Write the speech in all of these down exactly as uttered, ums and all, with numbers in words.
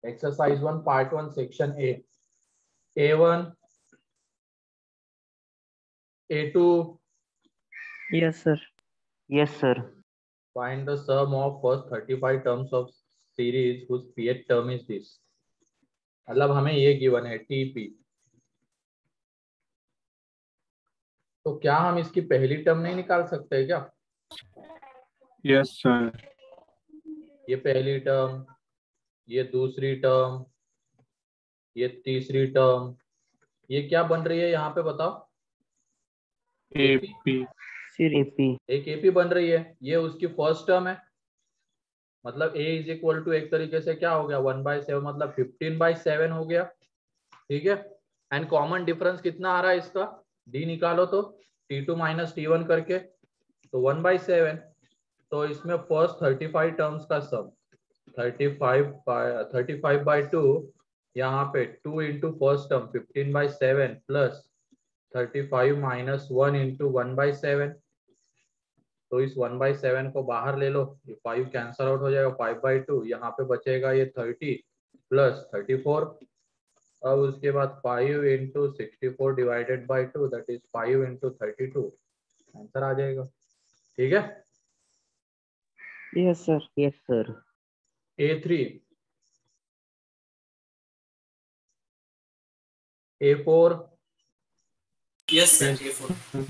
Exercise one, part one, section A. A one, A two. Yes, sir. Yes, sir. Find the sum of first thirty-five terms of series whose pth term is this. मतलब हमें ये given है T P. तो क्या हम इसकी पहली term नहीं निकाल सकते क्या? Yes sir. ये पहली टर्म, ये दूसरी टर्म, ये तीसरी टर्म, ये क्या बन रही है यहाँ पे बताओ? एपी. एपी. एक एपी बन रही है, ये उसकी फर्स्ट टर्म है. मतलब a इज इक्वल टू एक तरीके से क्या हो गया, वन बाई सेवन, मतलब फिफ्टीन बाई सेवन हो गया. ठीक है. एंड कॉमन डिफरेंस कितना आ रहा है इसका? d निकालो तो T two minus T one करके, तो वन बाई सेवन. तो इसमें फर्स्ट थर्टी फाइव टर्म्स का sum thirty five by thirty five by two, यहाँ पे two into first term fifteen by seven plus thirty five minus one into one by seven. तो इस one by seven को बाहर ले लो, ये five cancel out हो जाएगा, फाइव बाई टू, यहाँ पे बचेगा ये थर्टी प्लस थर्टी फोर. अब उसके बाद five into sixty four divided by two, that is five into thirty two. Answer आ जाएगा. ठीक है. Yes sir. Yes sir. A three, A four. Yes sir. A four.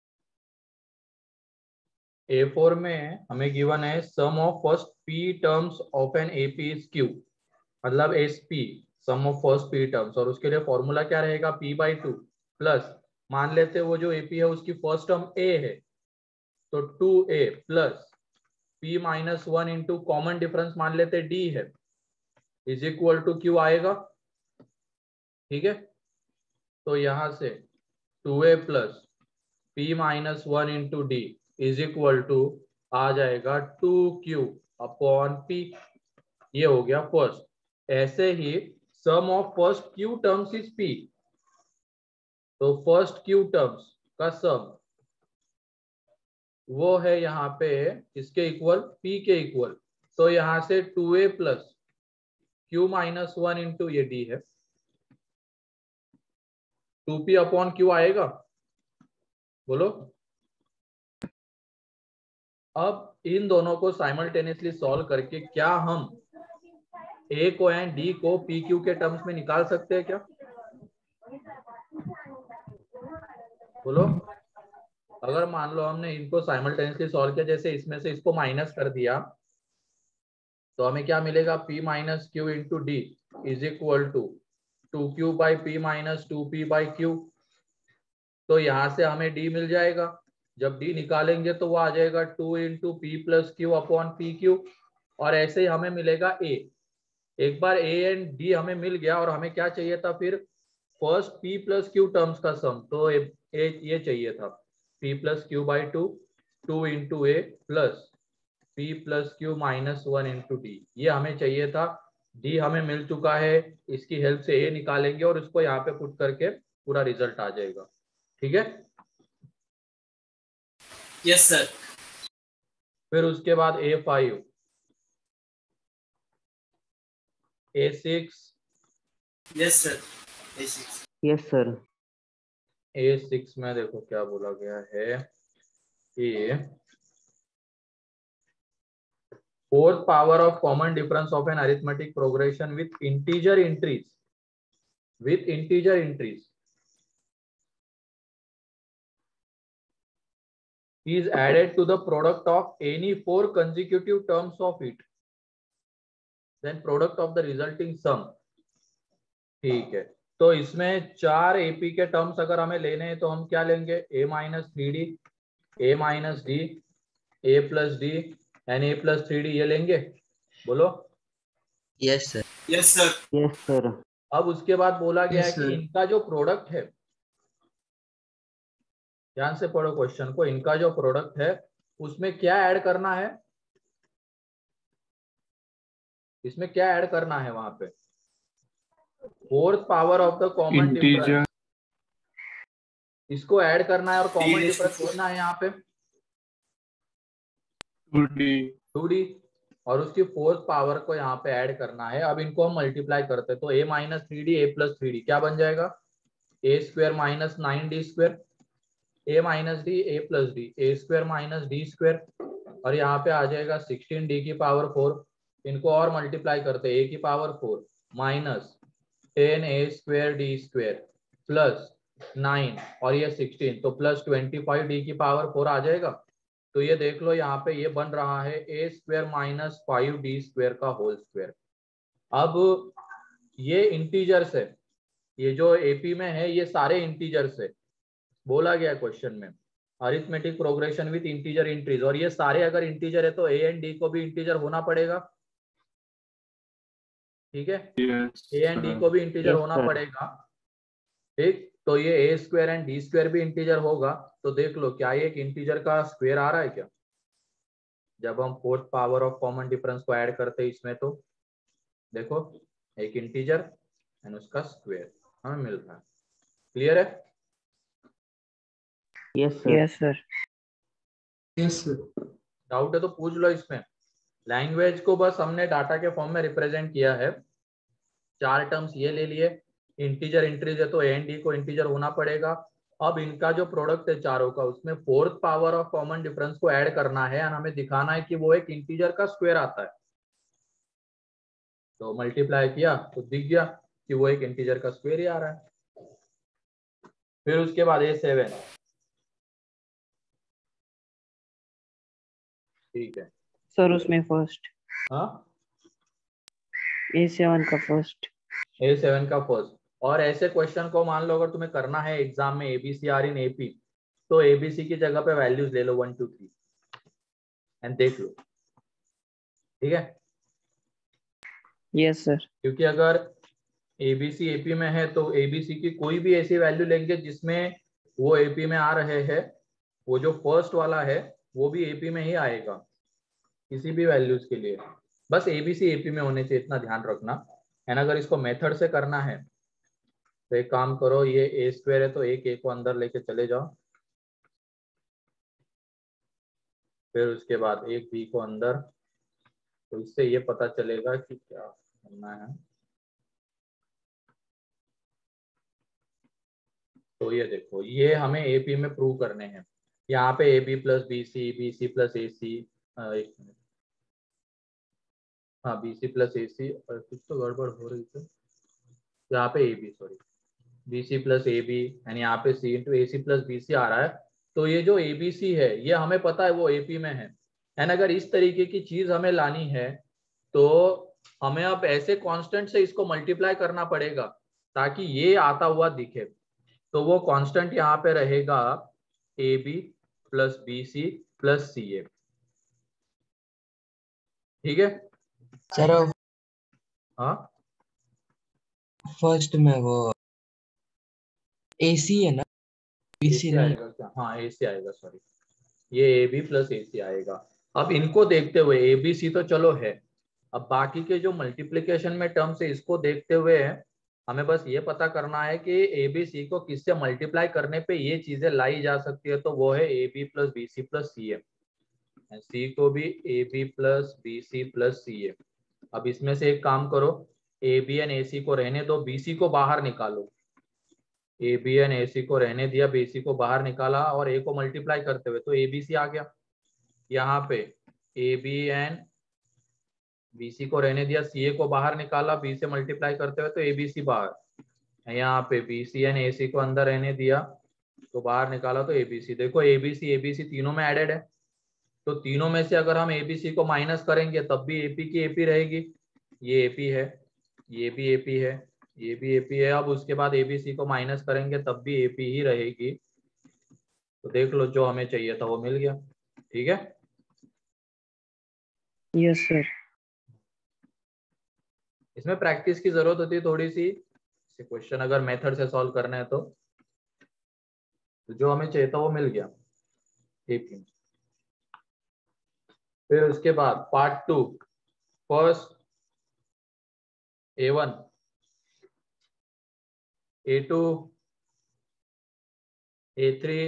A four में हमें given है sum of first P terms of an AP is Q. मतलब S P, sum of first P terms, और उसके लिए formula क्या रहेगा? P by two plus, मान लेते वो जो एपी है उसकी फर्स्ट टर्म ए है, तो two A plus P minus one into common difference मान लेते डी है, इज इक्वल टू क्यू आएगा. ठीक है. तो यहां से two A plus P minus one into D is equal to आ जाएगा टू क्यू अपॉन पी. ये हो गया फर्स्ट. ऐसे ही sum of first Q terms is P. तो फर्स्ट क्यू टर्म्स का सम वो है यहाँ पे इसके इक्वल, पी के इक्वल. तो यहां से two A plus Q minus one into ये डी है, टू पी अपॉन क्यू आएगा. बोलो. अब इन दोनों को साइमल्टेनियसली सॉल्व करके क्या हम ए को एंड डी को पी क्यू के टर्म्स में निकाल सकते हैं क्या? बोलो. अगर मान लो हमने इनको साइमल्टेनियसली सॉल्व किया, जैसे इसमें से इसको माइनस कर दिया, तो हमें क्या मिलेगा? P minus Q into D is equal to two Q by P minus two P by Q. तो यहां से हमें डी मिल जाएगा. जब डी निकालेंगे तो वो आ जाएगा two into P plus Q upon P Q. और ऐसे ही हमें मिलेगा ए. एक बार ए एंड डी हमें मिल गया, और हमें क्या चाहिए था फिर? First P plus Q terms का सम. तो ए, ए, ये चाहिए था P plus Q by two, two into A plus P plus Q minus one into D. ये हमें चाहिए था. डी हमें मिल चुका है, इसकी हेल्प से ए निकालेंगे और इसको यहाँ पे पुट करके पूरा रिजल्ट आ जाएगा. ठीक है. Yes sir. फिर उसके बाद A five, A six. Yes sir. A six. Yes sir. A six में देखो क्या बोला गया है कि fourth power of common difference of an arithmetic progression with integer entries with integer entries is added to the product of any four consecutive terms of it, then product of the resulting sum. ठीक है. तो इसमें चार AP के terms अगर हमें लेने हैं तो हम क्या लेंगे? a minus three D, A minus D, A plus D and A plus three D, ये लेंगे. बोलो. Yes sir. Yes sir. Yes sir. अब उसके बाद बोला गया है Yes, कि sir. इनका जो प्रोडक्ट है, ध्यान से पढ़ो क्वेश्चन को, इनका जो प्रोडक्ट है उसमें क्या ऐड करना है? इसमें क्या ऐड करना है? वहां पे fourth power of the common difference, इसको ऐड करना है. और कॉमन डिफरेंस कितना है यहाँ पे? Two D. Two D. और उसकी फोर्थ पावर को यहाँ पे ऐड करना है। अब इनको हम मल्टीप्लाई करते हैं, तो A minus three D A plus three D क्या बन जाएगा, A square minus nine D square, A minus D A plus D, A square minus D square, और यहाँ पे आ जाएगा सिक्सटीन डी की पावर फोर। इनको और मल्टीप्लाई करते हैं, ए की power four minus ten A square D square plus nine और ये सिक्सटीन, तो प्लस ट्वेंटी फाइव डी की पावर फोर आ जाएगा। तो ये देख लो यहाँ पे ये बन रहा है A square minus five D square का होल स्क्वायर। अब ये इंटीजर्स है, ये जो एपी में है ये सारे इंटीजर्स है, बोला गया क्वेश्चन में arithmetic progression with integer increase, और ये सारे अगर इंटीजर है तो ए एंड डी को भी इंटीजर होना पड़ेगा, ठीक है, ए एंड डी को भी इंटीजर Yes, होना sir. पड़ेगा, ठीक। तो ये A square and D square भी इंटीजर होगा। तो देख लो क्या ये एक इंटीजर का स्क्वायर आ रहा है क्या, जब हम fourth power of common difference को ऐड करते हैं इसमें, तो देखो एक इंटीजर एंड उसका स्क्वायर हमें मिल रहा है। क्लियर है? Yes, sir. Yes, sir. Yes, sir. Doubt है तो पूछ लो। इसमें लैंग्वेज को बस हमने डाटा के फॉर्म में रिप्रेजेंट किया है, चार टर्म्स ये ले लिए, इंटीजर इंक्रीज है तो ए एंड डी को इंटीजर होना पड़ेगा। अब इनका जो प्रोडक्ट है चारों का, उसमें fourth power of common difference को ऐड करना है और हमें दिखाना है कि वो एक इंटीजर का स्क्वायर आता है। तो मल्टीप्लाई किया तो दिख गया कि वो एक इंटीजर का स्क्वायर ही आ रहा है। फिर उसके बाद ए सेवन, ठीक है सर उसमें फर्स्ट, हाँ, ए सेवन का फर्स्ट। ए सेवन का फर्स्ट। और ऐसे क्वेश्चन को मान लो अगर तुम्हें करना है एग्जाम में एबीसी आर इन एपी, तो एबीसी की जगह पे वैल्यूज ले लो वन टू थ्री एंड देख लो, ठीक है। Yes sir. क्योंकि अगर एबीसी एपी में है तो एबीसी की कोई भी ऐसी वैल्यू लेंगे जिसमें वो एपी में आ रहे हैं, वो जो फर्स्ट वाला है वो भी एपी में ही आएगा किसी भी वैल्यूज के लिए, बस एबीसी एपी में होने चाहिए, इतना ध्यान रखना। एंड अगर इसको मेथड से करना है तो एक काम करो, ये ए स्क्वायर है तो एक ए को अंदर लेके चले जाओ, फिर उसके बाद एक बी को अंदर, तो इससे ये पता चलेगा कि क्या करना है। तो ये देखो ये हमें एपी में प्रूव करने हैं, यहाँ पे A B plus B C, B C plus A C, एक मिनट, हाँ बी सी प्लस ए सी, और कुछ तो गड़बड़ हो रही थी, यहाँ पे A B sorry B C plus A B and यहाँ पे C into A C plus B C आ रहा है। तो ये जो ए बी सी है ये हमें पता है वो एपी में है। एंड अगर इस तरीके की चीज हमें लानी है तो हमें अब ऐसे कांस्टेंट से इसको मल्टीप्लाई करना पड़ेगा ताकि ये आता हुआ दिखे। तो वो कांस्टेंट यहाँ पे रहेगा A B plus B C plus C A, ठीक है सर हाँ फर्स्ट में वो एसी है ना, बीसी नहीं। आएगा क्या, हाँ ए सी आएगा, सॉरी ये ए बी प्लस ए सी आएगा। अब इनको देखते हुए ए बी सी तो चलो है, अब बाकी के जो मल्टीप्लिकेशन में टर्म्स है इसको देखते हुए हमें बस ये पता करना है कि ए बी सी को किससे मल्टीप्लाई करने पे ये चीजें लाई जा सकती है, तो वो है A B plus B C plus C A, C को भी A B plus B C plus C A. अब इसमें से एक काम करो, ए बी एन ए सी को रहने दो, बी सी को बाहर निकालो, ए बी एन ए सी को रहने दिया, बी सी को बाहर निकाला और ए को मल्टीप्लाई करते हुए तो ए बी सी आ गया। यहाँ पे A B and B C को रहने दिया, सी ए को बाहर निकाला, बी से मल्टीप्लाई करते हुए तो ए बी सी बाहर। यहाँ पे B C N A C को अंदर रहने दिया तो बाहर निकाला तो ए बी सी। देखो A B C A B C तीनों में एडेड है, तो तीनों में से अगर हम ए बी सी को माइनस करेंगे तब भी ए पी की ए पी रहेगी, ये ए पी है, ये भी ए पी है, ये भी ए पी है। अब उसके बाद ए बी सी को माइनस करेंगे तब भी ए पी ही रहेगी। तो देख लो जो हमें चाहिए था वो मिल गया, ठीक है। Yes sir. इसमें प्रैक्टिस की जरूरत होती है थोड़ी सी, क्वेश्चन अगर मेथड से सॉल्व करना है तो, तो जो हमें चाहिए था वो मिल गया। ठीक है, फिर उसके बाद part two, first A one, A two, A three,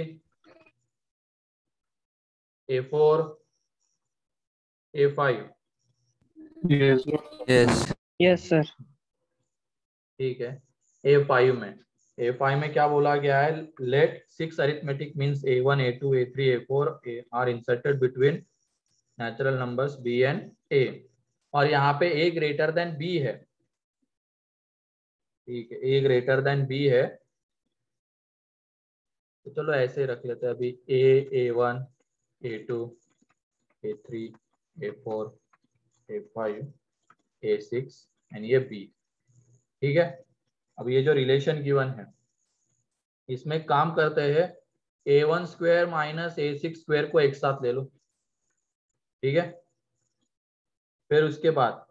A four, A five, Yes. Yes. Yes, sir. ठीक है। ए फाइव में ए फाइव में क्या बोला गया है, let six arithmetic means A one A two A three A four are inserted between natural numbers B and A, और यहाँ पे ए ग्रेटर देन बी है। ठीक है, ए ग्रेटर देन बी है, तो चलो ऐसे रख लेते हैं अभी, A A one A two A three A four A five A six and ये बी। ठीक है, अब ये जो रिलेशन गिवन है इसमें काम करते हैं, A one square minus A six square को एक साथ ले लो। ठीक है, फिर उसके बाद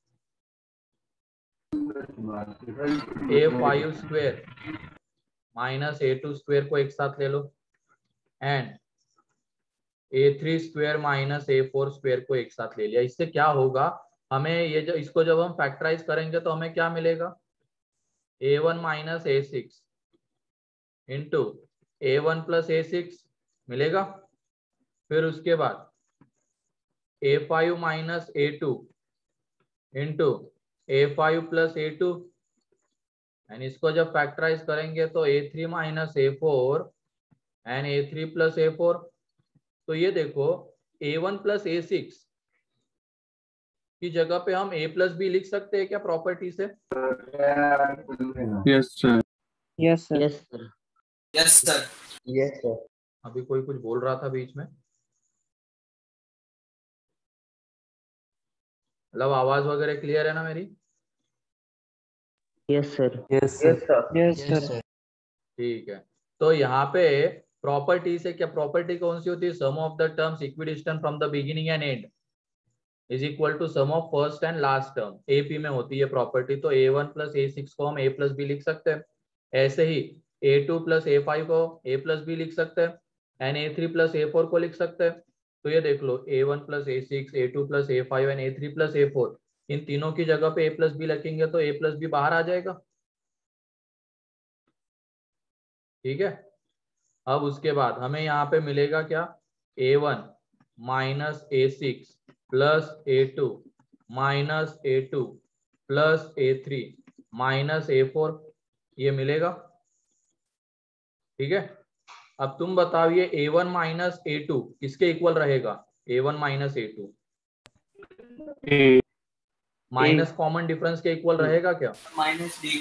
A five square minus A two square को एक साथ ले लो, and A three square minus A four square को एक साथ ले लिया। इससे क्या होगा, हमें ये जो इसको जब हम फैक्टराइज करेंगे तो हमें क्या मिलेगा, A one minus A six into A one plus A six मिलेगा। फिर उसके बाद A five minus A two into A five plus A two, and इसको जब फैक्टराइज करेंगे तो A three minus A four and A three plus A four. तो ये देखो, A one plus A six की जगह पे हम a प्लस बी लिख सकते हैं क्या प्रॉपर्टी से? Yes, sir. Yes, sir. Yes, sir. Yes, sir. Yes, sir. अभी कोई कुछ बोल रहा था बीच में, मतलब आवाज वगैरह क्लियर है ना मेरी? Yes, sir. Yes, sir. Yes, Yes, sir. sir. ठीक है, तो यहाँ पे प्रॉपर्टी से क्या, प्रॉपर्टी कौन सी होती है, sum of the terms equidistant from the beginning and end is equal to sum of first and last term. AP में होती है प्रॉपर्टी, तो ए वन प्लस ए सिक्स को हम ए प्लस बी लिख सकते हैं। ऐसे ही A two plus A five को ए प्लस बी लिख सकते हैं, and A three plus A four को लिख सकते हैं। तो ये देख लो, ए one plus A six A two plus A five and A three plus A four, इन तीनों की जगह पे ए प्लस बी लिखेंगे तो ए प्लस बी बाहर आ जाएगा। ठीक है, अब उसके बाद हमें यहाँ पे मिलेगा क्या, a one minus A six plus A two minus A two plus a three minus A four, ये मिलेगा। ठीक है, अब तुम बताओ ये a one minus A two किसके इक्वल रहेगा, a one minus A two A. Minus common difference के इक्वल रहेगा क्या, Minus D.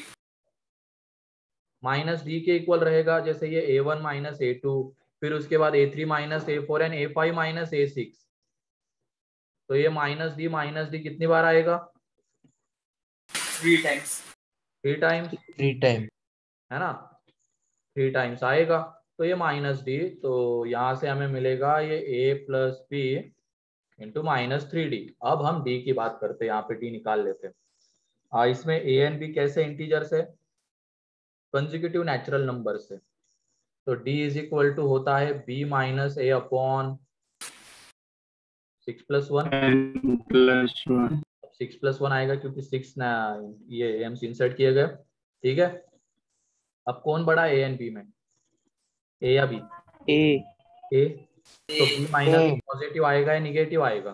माइनस डी के इक्वल रहेगा। जैसे ये a one minus A two, फिर उसके बाद a three minus A four and a five minus A six, तो ये माइनस डी माइनस डी कितनी बार आएगा, Three times. Three times, Three time. है ना, थ्री टाइम्स आएगा। तो ये माइनस डी, तो यहाँ से हमें मिलेगा ये a plus b into minus three d. अब हम डी की बात करते हैं, यहाँ पे डी निकाल लेते हैं। आ, इसमें ए एंड बी कैसे इंटीजर से, कंसेक्यूटिव नेचुरल नंबर से, तो डी इज इक्वल टू होता है b minus a upon six plus one, N plus one. Six plus one आएगा क्योंकि सिक्स ना ये एम्स इंसर्ट किए गए। ठीक है, अब कौन बड़ा ए एंड बी में, ए या बी? A. ए, तो बी माइनस पॉजिटिव आएगा या निगेटिव आएगा?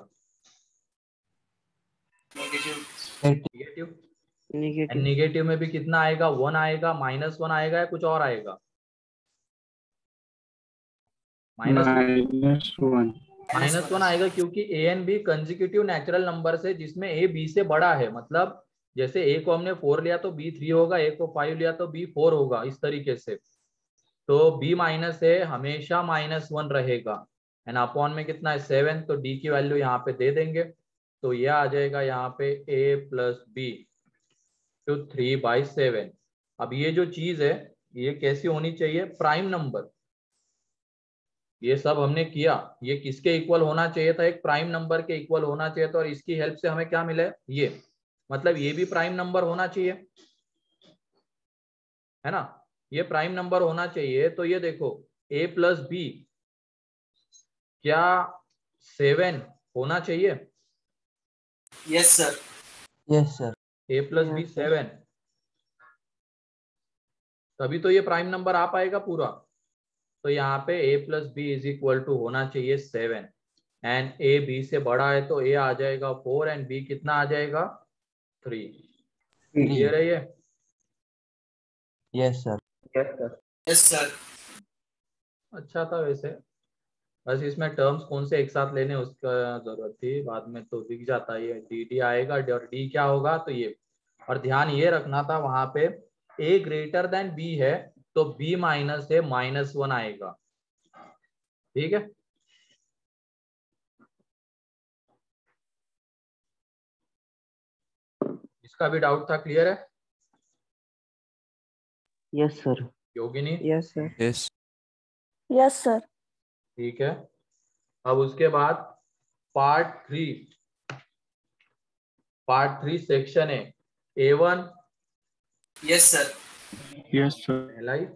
Negative. Negative. And Negative. Negative में भी कितना आएगा, वन आएगा, माइनस वन आएगा या कुछ और आएगा? Minus Minus one. Minus one आएगा क्योंकि a and b consecutive natural number से जिसमें ए बी से बड़ा है। मतलब जैसे ए को हमने फोर लिया तो बी थ्री होगा, ए को फाइव लिया तो बी फोर होगा, इस तरीके से। तो बी माइनस ए हमेशा माइनस वन रहेगा, एंड अपॉन में कितना है, सेवन, तो डी की वैल्यू यहाँ पे दे देंगे, तो यह आ जाएगा यहाँ पे a plus b two three by seven. अब ये जो चीज है ये कैसी होनी चाहिए, प्राइम नंबर। ये सब हमने किया, ये किसके इक्वल होना चाहिए था, एक प्राइम नंबर के इक्वल होना चाहिए था, और इसकी हेल्प से हमें क्या मिला है, ये मतलब ये भी प्राइम नंबर होना चाहिए, है ना, ये प्राइम नंबर होना चाहिए। तो ये देखो a प्लस बी क्या सेवन होना चाहिए, Yes, sir. Yes, sir. a plus b seven, तभी तो ये प्राइम नंबर आ पाएगा पूरा। तो यहाँ पे a plus b is equal to होना चाहिए सेवन, एंड ए बी से बड़ा है तो ए आ जाएगा फोर एंड बी कितना आ जाएगा थ्री। ये रही है। Yes sir. Yes, sir. Yes sir. अच्छा था वैसे, बस इसमें टर्म्स कौन से एक साथ लेने उसका जरूरत थी, बाद में तो दिख जाता है। डी डी आएगा और डी क्या होगा तो ये, और ध्यान ये रखना था वहां पे ए ग्रेटर देन बी है तो बी माइनस है माइनस वन आएगा। ठीक है, इसका भी डाउट था, क्लियर है Yes, sir. Yogini? Yes, sir. Yes. Yes sir. ठीक है, अब उसके बाद part three, part three section है a one. Yes sir. Yes, sir. पहला ही।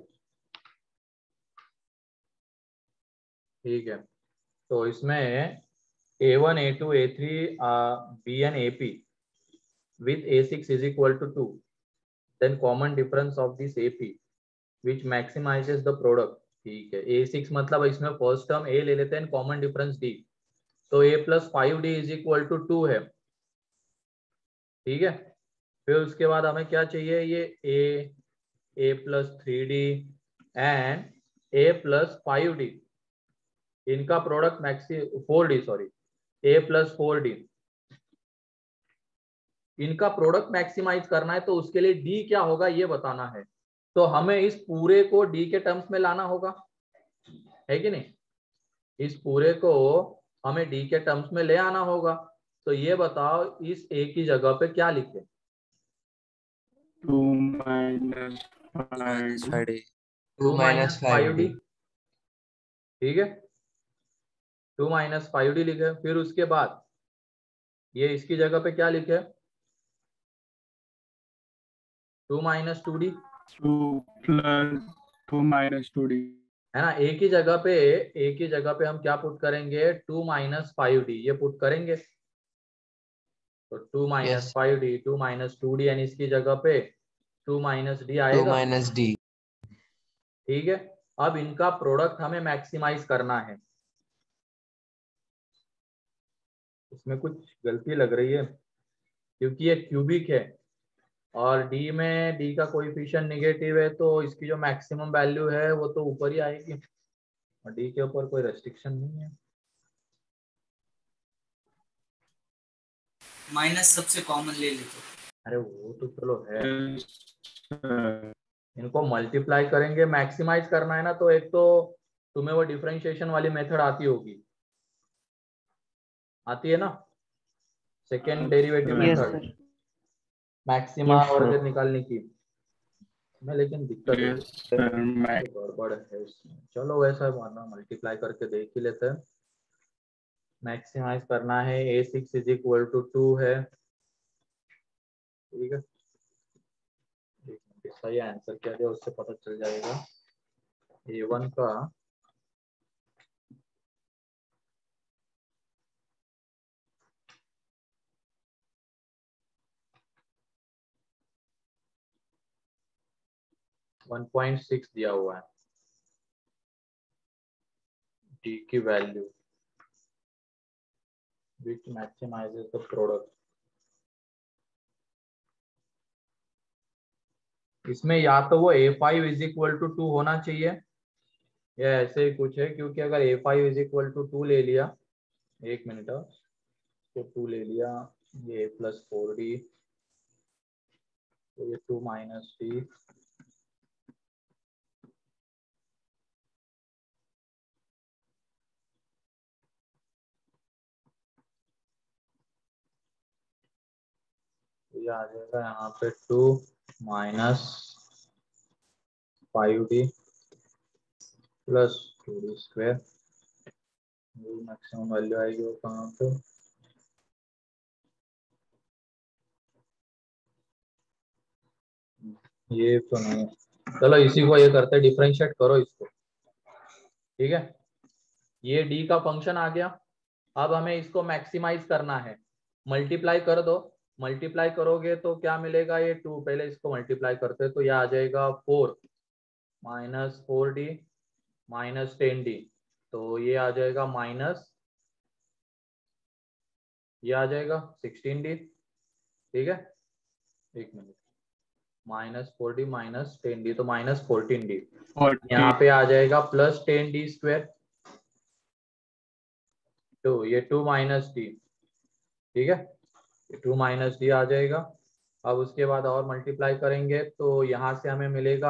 ठीक है, तो इसमें a one A two A three be an A P with A six is equal to two, then common difference of this A P which maximizes the product। ठीक है, A six मतलब इसमें फर्स्ट टर्म A ले लेते हैं, common difference D, तो A plus five d is equal to two है। ठीक है, फिर उसके बाद हमें क्या चाहिए, ये A, A plus three d and A plus five d, इनका product maxi four d sorry A plus four d, इनका प्रोडक्ट मैक्सिमाइज करना है तो उसके लिए डी क्या होगा ये बताना है। तो हमें इस पूरे को डी के टर्म्स में लाना होगा, है कि नहीं? इस पूरे को हमें डी के टर्म्स में ले आना होगा। तो ये बताओ इस ए की जगह पे क्या लिखे? Two minus five. Five D. Two minus five d. ठीक है, टू माइनस फाइव डी लिखे। फिर उसके बाद ये इसकी जगह पे क्या लिखे? Two minus two d, Two plus two minus two D. है ना? ए की जगह पे, ए की जगह पे हम क्या पुट करेंगे? टू माइनस फाइव डी, ये पुट करेंगे। तो two minus five d, two minus two d यानी इसकी जगह पे टू माइनस डी आएगा। Two minus d. ठीक है, अब इनका प्रोडक्ट हमें मैक्सिमाइज करना है। इसमें कुछ गलती लग रही है क्योंकि ये क्यूबिक है और डी में डी का कोएफिशिएंट नेगेटिव है, तो इसकी जो मैक्सिमम वैल्यू है वो तो ऊपर ही आएगी और डी के ऊपर कोई रेस्ट्रिक्शन नहीं है। माइनस सबसे कॉमन ले लेते। अरे वो तो चलो है, Yes, sir. इनको मल्टीप्लाई करेंगे, मैक्सिमाइज करना है ना, तो एक तो तुम्हें वो डिफरेंशिएशन वाली मेथड आती होगी, आती है ना, second derivative Yes, method, sir. Maxima Yes, और sir. फिर निकालने की। मैं लेकिन दिक्कत है, Yes, sir. Ma- गड़बड़ है इसमें। चलो वैसा मानना, मल्टीप्लाई करके देख ही लेते हैं। मैक्सिमाइज करना है, a six is equal to two है। ठीक है, एक मिनट, सही आंसर क्या है उससे पता चल जाएगा। ए वन का वन पॉइंट सिक्स दिया हुआ है, डी की value which maximizes the product। इसमें या तो वो a five is equal to two होना चाहिए या ऐसे ही कुछ है, क्योंकि अगर a five is equal to two ले लिया, एक मिनट, तो टू ले लिया, ये ए प्लस फोर डी, तो ये टू माइनस डी, ये आ जाएगा यहाँ पे two minus five d plus two d square. Maximum value आएगी वो कहाँ पे? ये तो नहीं, चलो इसी को ये करते, डिफरेंशिएट करो इसको। ठीक है, ये डी का फंक्शन आ गया। अब हमें इसको मैक्सिमाइज करना है, मल्टीप्लाई कर दो। मल्टीप्लाई करोगे तो क्या मिलेगा? ये टू, पहले इसको मल्टीप्लाई करते तो ये आ जाएगा four minus four d minus ten d, तो ये आ जाएगा माइनस ये आ जाएगा सिक्सटीन डी, ठीक है, एक minute, minus four d minus ten d, तो माइनस फोर्टीन डी, यहाँ पे आ जाएगा प्लस टेन डी स्क्वायर, तो ये टू माइनस डी, ठीक है, ये टू माइनस डी आ जाएगा। अब उसके बाद और मल्टीप्लाई करेंगे तो यहाँ से हमें मिलेगा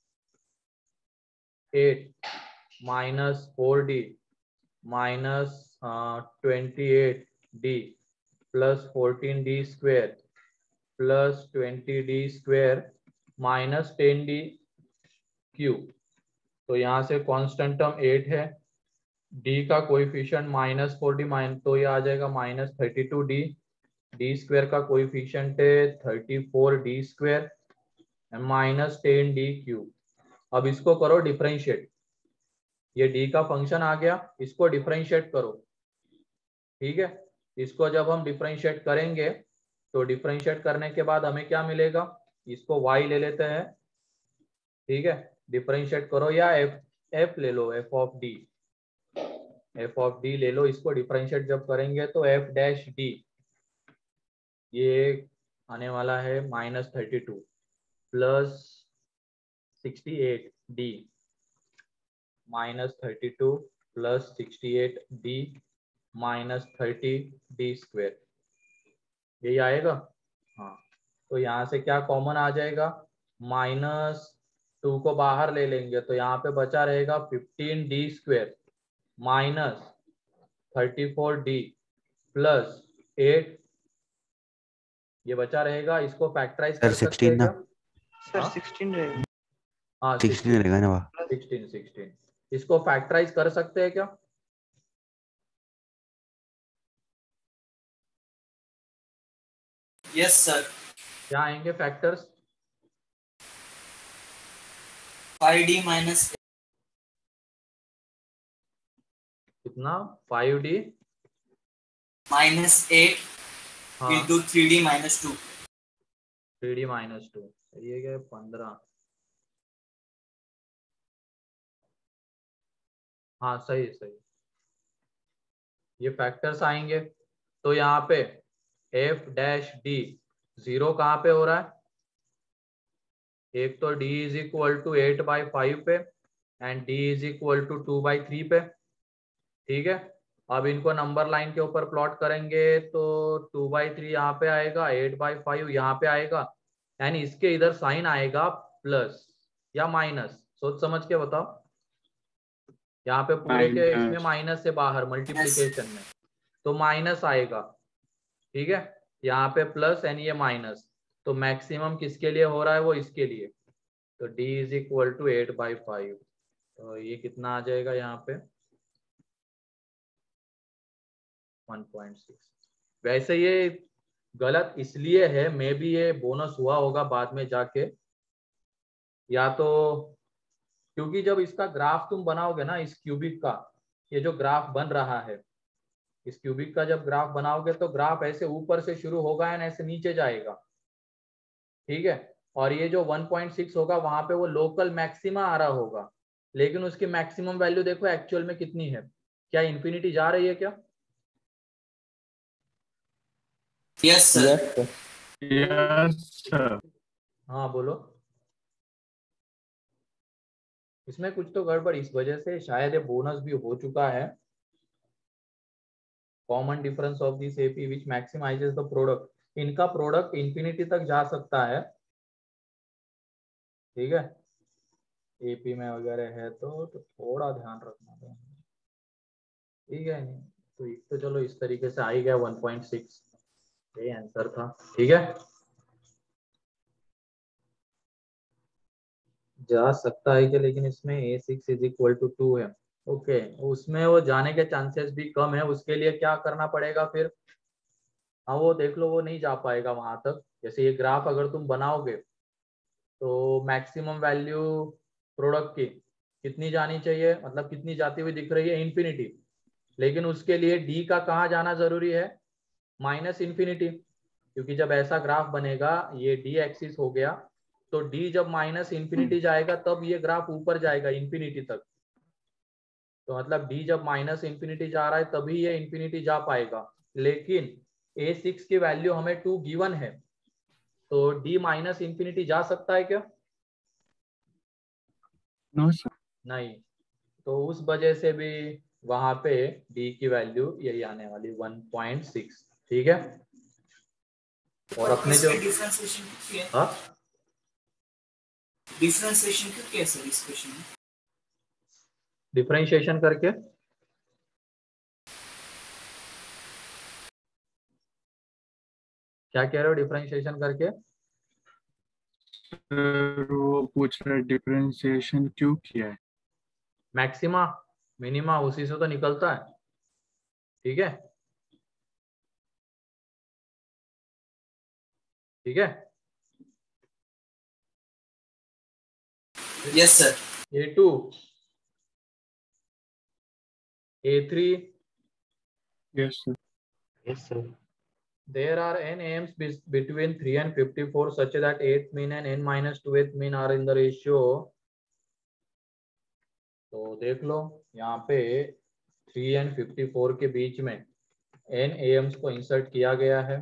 eight minus four d minus twenty eight d plus fourteen d square plus twenty d square minus ten d cube. तो यहाँ से कांस्टेंट टर्म एट है, डी का कोएफिशिएंट माइनस फोर डी माइन तो ये आ जाएगा minus thirty two d, d square का कोएफिशिएंट है thirty four d square minus ten d cube. अब इसको करो डिफरेंशिएट, ये डी का फंक्शन आ गया, इसको डिफरेंशिएट करो, ठीक है। इसको जब हम डिफरेंशिएट करेंगे तो डिफरेंशिएट करने के बाद हमें क्या मिलेगा, इसको y ले लेते हैं, ठीक है, डिफरेंशिएट करो या f f ले लो, f of d, f of d ले लो, इसको डिफरेंशिएट जब करेंगे तो f डैश d ये आने वाला है minus thirty two plus sixty eight d minus thirty two plus sixty eight d minus thirty d square, यही आएगा। हाँ, तो यहाँ से क्या कॉमन आ जाएगा, माइनस टू को बाहर ले लेंगे तो यहाँ पे बचा रहेगा fifteen d square minus thirty four d plus eight, ये बचा रहेगा, इसको फैक्टराइज कर सकते हैं क्या? सर सिक्सटीन रहेगा। हाँ सिक्सटीन रहेगा ना, सिक्सटीन सिक्सटीन, इसको फैक्टराइज कर सकते हैं क्या? Yes sir. क्या आएंगे फैक्टर्स? फाइव डी माइनस कितना, फाइव डी माइनस एट हाँ into three d minus two. Three d minus two, ये क्या पंद्रह, हाँ सही सही, ये फैक्टर्स आएंगे। तो यहाँ पे f डैश डी जीरो कहाँ पे हो रहा है, एक तो d is equal to eight by five पे and d is equal to two by three पे, ठीक है। अब इनको नंबर लाइन के ऊपर प्लॉट करेंगे तो टू बाई थ्री यहाँ पे आएगा, एट बाई फाइव यहाँ पे आएगा, यानी इसके इधर साइन आएगा प्लस या माइनस, सोच समझ के बताओ। यहाँ पे पूरे के इसमें माइनस से बाहर मल्टीप्लीकेशन में तो माइनस आएगा, ठीक है, यहाँ पे प्लस एंड ये माइनस, तो मैक्सिमम किसके लिए हो रहा है, वो इसके लिए, तो d is equal to eight by five, तो ये कितना आ जाएगा यहाँ पे वन पॉइंट सिक्स। वैसे ये गलत इसलिए है, मे बी ये बोनस हुआ होगा बाद में जाके, या तो क्योंकि जब इसका ग्राफ तुम बनाओगे ना, इस क्यूबिक का ये जो ग्राफ बन रहा है, इस क्यूबिक का जब ग्राफ बनाओगे तो ग्राफ ऐसे ऊपर से शुरू होगा एंड ऐसे नीचे जाएगा, ठीक है, और ये जो वन पॉइंट सिक्स होगा वहां पे वो लोकल मैक्सिमा आ रहा होगा, लेकिन उसकी मैक्सिमम वैल्यू देखो एक्चुअल में कितनी है, क्या इन्फिनिटी जा रही है क्या? Yes sir. Yes sir. हाँ बोलो, इसमें कुछ तो गड़बड़ इस वजह से शायद ये बोनस भी हो चुका है। Common difference of this AP which maximizes the product, इनका प्रोडक्ट इंफिनिटी तक जा सकता है, ठीक है, एपी में वगैरह है तो, तो थोड़ा ध्यान रखना है, ठीक है। नहीं तो एक तो चलो इस तरीके से आ ही गया वन पॉइंट सिक्स, ये आंसर था, ठीक है, जा सकता है कि, लेकिन इसमें a six is equal to two है, ओके, उसमें वो जाने के चांसेस भी कम है, उसके लिए क्या करना पड़ेगा फिर, हाँ वो देख लो, वो नहीं जा पाएगा वहां तक। जैसे ये ग्राफ अगर तुम बनाओगे तो मैक्सिमम वैल्यू प्रोडक्ट की कितनी जानी चाहिए, मतलब कितनी जाती हुई दिख रही है, इन्फिनिटी, लेकिन उसके लिए डी का कहाँ जाना जरूरी है, माइनस इन्फिनिटी, क्योंकि जब ऐसा ग्राफ बनेगा, ये डी एक्सिस हो गया, तो डी जब माइनस इन्फिनिटी जाएगा तब ये ग्राफ ऊपर जाएगा इन्फिनिटी तक, तो मतलब डी जब माइनस इन्फिनिटी जा रहा है तभी ये इन्फिनिटी जा पाएगा, लेकिन ए सिक्स की वैल्यू हमें टू गिवन है, तो डी माइनस इंफिनिटी जा सकता है क्या? No sir. नहीं, तो उस वजह से भी वहां पे डी की वैल्यू यही आने वाली वन पॉइंट सिक्स। ठीक है, और अपने जो डिफरेंशिएशन क्यों किया हाँ डिफरेंशिएशन क्यों किया सर इस क्वेश्चन में? डिफरेंशिएशन करके क्या कह रहे हो? डिफरेंशिएशन करके सर वो पूछ रहे डिफरेंशिएशन क्यों किया है। मैक्सिमा मिनिमा उसी से तो निकलता है। ठीक है, ठीक है। Yes sir. A two, A three, yes sir. Yes, sir. there are n aims be- between three and fifty-four such that eighth mean and n minus twelfth mean are in the ratio। तो देख लो यहाँ पे three and fifty four के बीच में n AIIMS को insert किया गया है।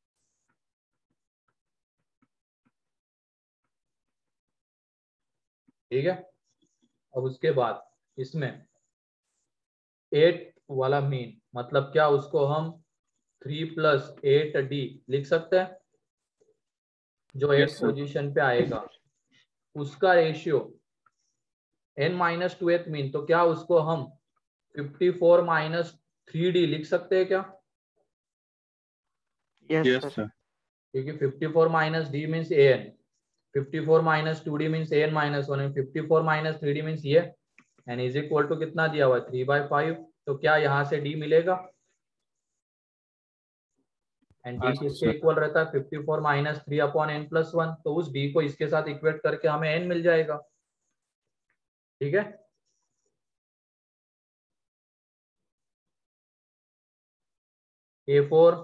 ठीक है, अब उसके बाद इसमें एट वाला मीन मतलब क्या, उसको हम थ्री प्लस एट डी लिख सकते हैं, जो एट Yes, sir. पोजीशन पे आएगा उसका रेशियो n माइनस टू एथ मीन, तो क्या उसको हम fifty four minus three d लिख सकते हैं क्या? Yes, Yes, sir. sir. क्योंकि fifty four minus d means a n, fifty four minus two d means a n minus one, and fifty four minus three d means ये, n is equal to कितना दिया हुआ है? Three by five. तो क्या यहाँ से D मिलेगा? एंड डी अच्छा, किसके sir. इक्वल रहता है? Fifty four minus three upon n plus one. तो उस डी को इसके साथ इक्वेट करके हमें एन मिल जाएगा। ठीक है, ए फोर,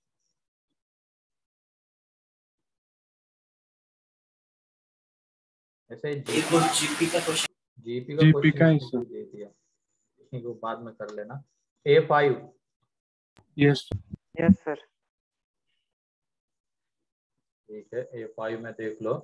ऐसे एक और जीपी का क्वेश्चन। जीपी का जीपी का है, क्वेश्चन sir. दे दिया, वो बाद में कर लेना। A five, Yes, sir. Yes, sir. ठीक है, ए फाइव में देख लो,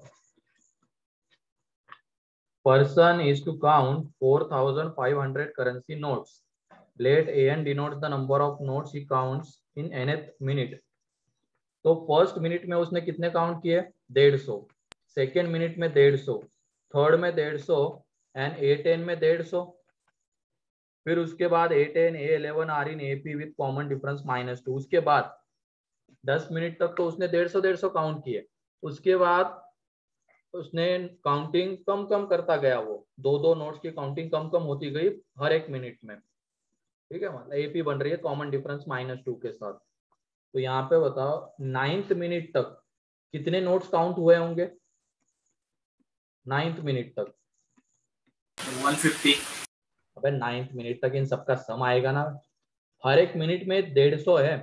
person is to count four thousand five hundred currency notes, let a n denotes the number of notes he counts in nth minute. तो फर्स्ट मिनट में उसने कितने count किए? डेढ़ सौ। सेकेंड मिनट में डेढ़ सौ, थर्ड में डेढ़ सौ, एंड ए टेन में डेढ़ सौ। फिर उसके बाद a ten, a eleven are in A P with common difference minus two. उसके बाद दस मिनट तक तो उसने डेढ़ सौ डेढ़ सौ काउंट किए। उसके बाद उसने काउंटिंग कम कम करता गया, वो दो दो नोट्स की काउंटिंग कम कम होती गई हर एक मिनट में। ठीक है, मतलब एपी बन रही है कॉमन डिफरेंस माइनस टू के साथ। तो यहाँ पे बताओ नाइन्थ मिनट तक कितने नोट्स काउंट हुए होंगे? नाइन्थ मिनट तक वन फिफ्टी। अबे नाइन्थ मिनट तक इन सबका सम आएगा ना, हर एक मिनट में डेढ़ सौ है।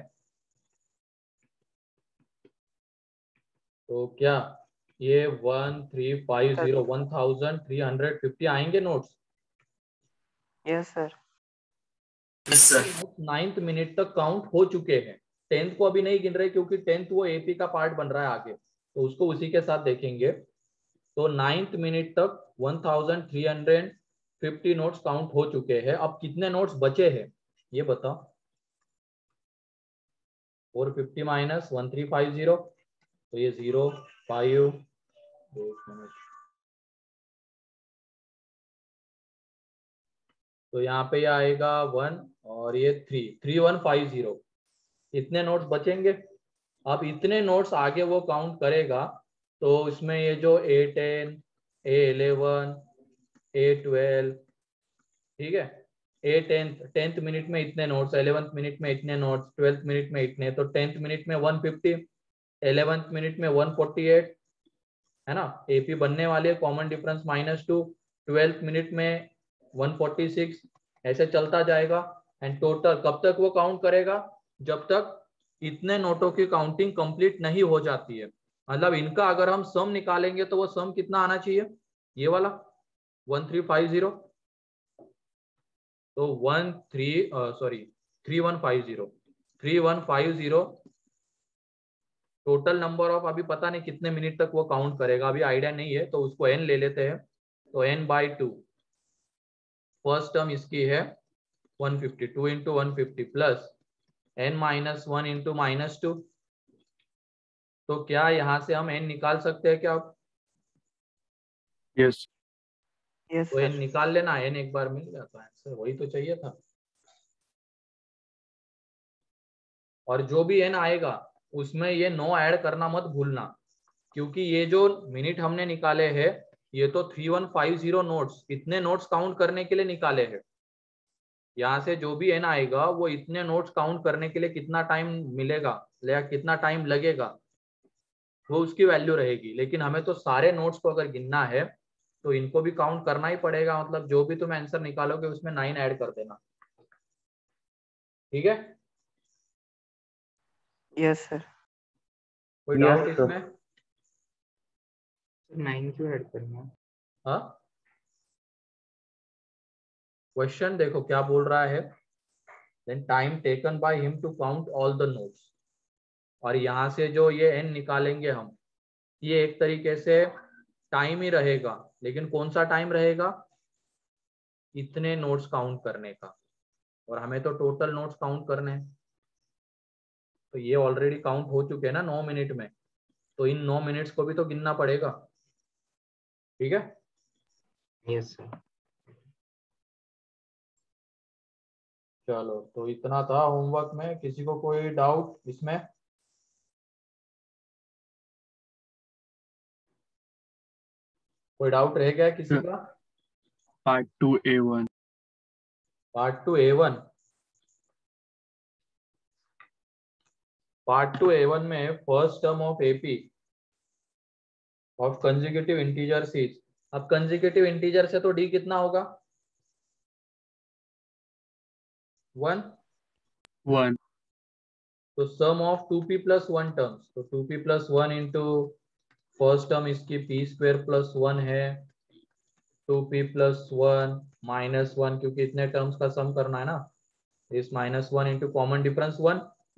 तो क्या ये one three five zero one thousand three hundred fifty आएंगे notes? Yes, sir. Yes sir. Ninth minute तक काउंट हो चुके हैं। टेंथ को अभी नहीं गिन रहे क्योंकि टेंथ वो एपी का पार्ट बन रहा है आगे, तो उसको उसी के साथ देखेंगे। तो नाइन्थ मिनट तक one thousand three hundred fifty notes count हो चुके हैं। अब कितने नोट्स बचे हैं ये बताओ? Four fifty minus one three five zero, तो ये जीरो फाइव, एक मिनट, तो यहाँ पे ये आएगा वन और ये three, three one five zero, इतने नोट्स बचेंगे। अब इतने नोट्स आगे वो काउंट करेगा, तो इसमें ये जो a ten, a eleven, a twelve, ठीक है, ए टेंथ, टेंथ मिनट में इतने नोट्स, इलेवेंथ मिनट में इतने नोट्स, ट्वेल्थ मिनट में इतने, तो टेंथ मिनट में वन फिफ्टी, इलेवेंथ मिनट में वन फोर्टी एट, है ना। एपी बनने वाले common difference minus two, twelfth minute में वन फोर्टी सिक्स, ऐसे चलता जाएगा। एंड टोटल कब तक वो काउंट करेगा? जब तक इतने नोटों की काउंटिंग कंप्लीट नहीं हो जाती है। मतलब इनका अगर हम सम निकालेंगे तो वो सम कितना आना चाहिए? ये वाला वन थ्री फाइव जीरो, तो one three sorry three one five zero, three one five zero total number of अभी पता नहीं कितने मिनट तक वो काउंट करेगा, अभी आइडिया नहीं है, तो उसको एन ले लेते हैं। तो n by two, first term इसकी है one fifty, two into one fifty plus n minus one into minus two. तो क्या यहाँ से हम एन निकाल सकते हैं क्या? Yes. यस तो एन सर। निकाल लेना, एन एक बार मिल गया तो आंसर वही तो चाहिए था। और जो भी एन आएगा उसमें ये नो ऐड करना मत भूलना, क्योंकि ये जो मिनट हमने निकाले हैं ये तो three one five zero notes, इतने नोट्स काउंट करने के लिए निकाले हैं। यहाँ से जो भी एन आएगा वो इतने नोट्स काउंट करने के लिए कितना टाइम मिलेगा या कितना टाइम लगेगा वो उसकी वैल्यू रहेगी। लेकिन हमें तो सारे नोट्स को अगर गिनना है तो इनको भी काउंट करना ही पड़ेगा, मतलब जो भी तुम आंसर निकालोगे उसमें नाइन ऐड कर देना। ठीक है, यस सर। कोई Yes, डाउट sir. इसमें? नाइन क्यों ऐड करना? हाँ, क्वेश्चन देखो क्या बोल रहा है, then time taken by him to count all the notes. और यहाँ से जो ये एन निकालेंगे हम, ये एक तरीके से टाइम ही रहेगा, लेकिन कौन सा टाइम रहेगा? इतने नोट्स काउंट करने का, और हमें तो टोटल नोट्स काउंट करने हैं। तो ये ऑलरेडी काउंट हो चुके हैं ना नौ मिनट में, तो इन नौ मिनट्स को भी तो गिनना पड़ेगा। ठीक है, यस सर। चलो तो इतना था होमवर्क में। किसी को कोई डाउट इसमें? कोई डाउट रह गया है किसी Sir, का? Part two A one. Part two A one, part two A one में first term of AP of consecutive integers is. अब कंसेक्यूटिव इंटीजर से तो डी कितना होगा? वन। One. तो sum of two p plus one terms, तो two p plus one into first term इसकी p square plus one है, two p plus one minus one, क्योंकि इतने टर्म्स का सम करना है ना, इस minus one into common difference one,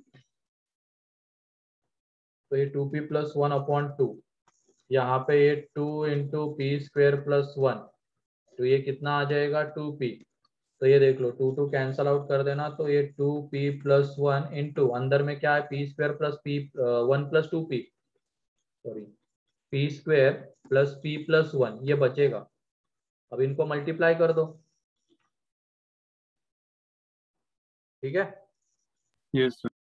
तो ये two p plus one upon two, यहाँ पे ये two into p square plus one, तो ये कितना आ जाएगा? Two p. तो ये देख लो, टू टू कैंसल आउट कर देना, तो ये two p plus one into अंदर में क्या है? P square plus p one plus two p, sorry p square plus P plus one, ये बचेगा। अब इनको मल्टीप्लाई कर दो। ठीक है, Yes, sir.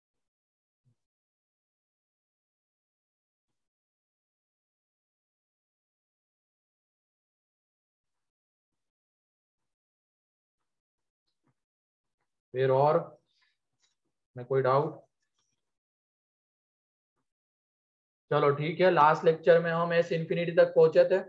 फिर और में कोई डाउट? चलो ठीक है, लास्ट लेक्चर में हम एस इन्फिनिटी तक पहुंचे थे।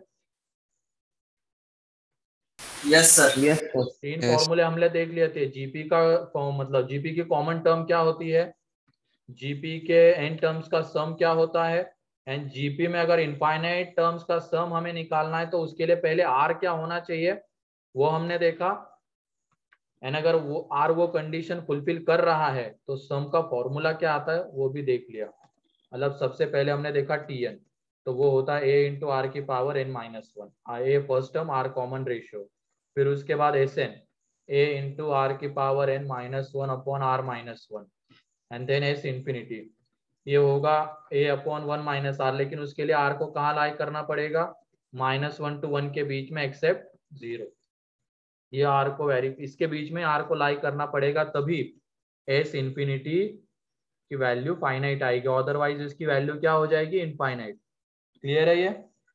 Yes sir. Yes, sir. तीन Yes. फॉर्मूले हमने देख लिए थे। जीपी का फॉर्म मतलब जीपी की कॉमन टर्म क्या होती है, जीपी के एन टर्म्स का सम क्या होता है, एंड जीपी में अगर इनफाइनाइट टर्म्स का सम हमें निकालना है तो उसके लिए पहले आर क्या होना चाहिए वो हमने देखा, एंड अगर वो आर वो कंडीशन फुलफिल कर रहा है तो सम का फॉर्मूला क्या आता है वो भी देख लिया। मतलब सबसे पहले हमने देखा टी एन, तो वो होता है ए इंटू आर की power n minus one, a first term r common ratio. फिर उसके बाद s n, a into r की power n minus one upon r minus one, and then s infinity, ये होगा a upon one minus r, लेकिन उसके लिए are को कहाँ लाई करना पड़ेगा? माइनस वन टू वन के बीच में एक्सेप्ट जीरो, ये आर को वेरी इसके बीच में आर को लाई करना पड़ेगा, तभी एस इंफिनिटी की वैल्यू फाइनाइट आएगी, अदरवाइज इसकी वैल्यू क्या हो जाएगी? इनफाइनाइट। क्लियर है ये?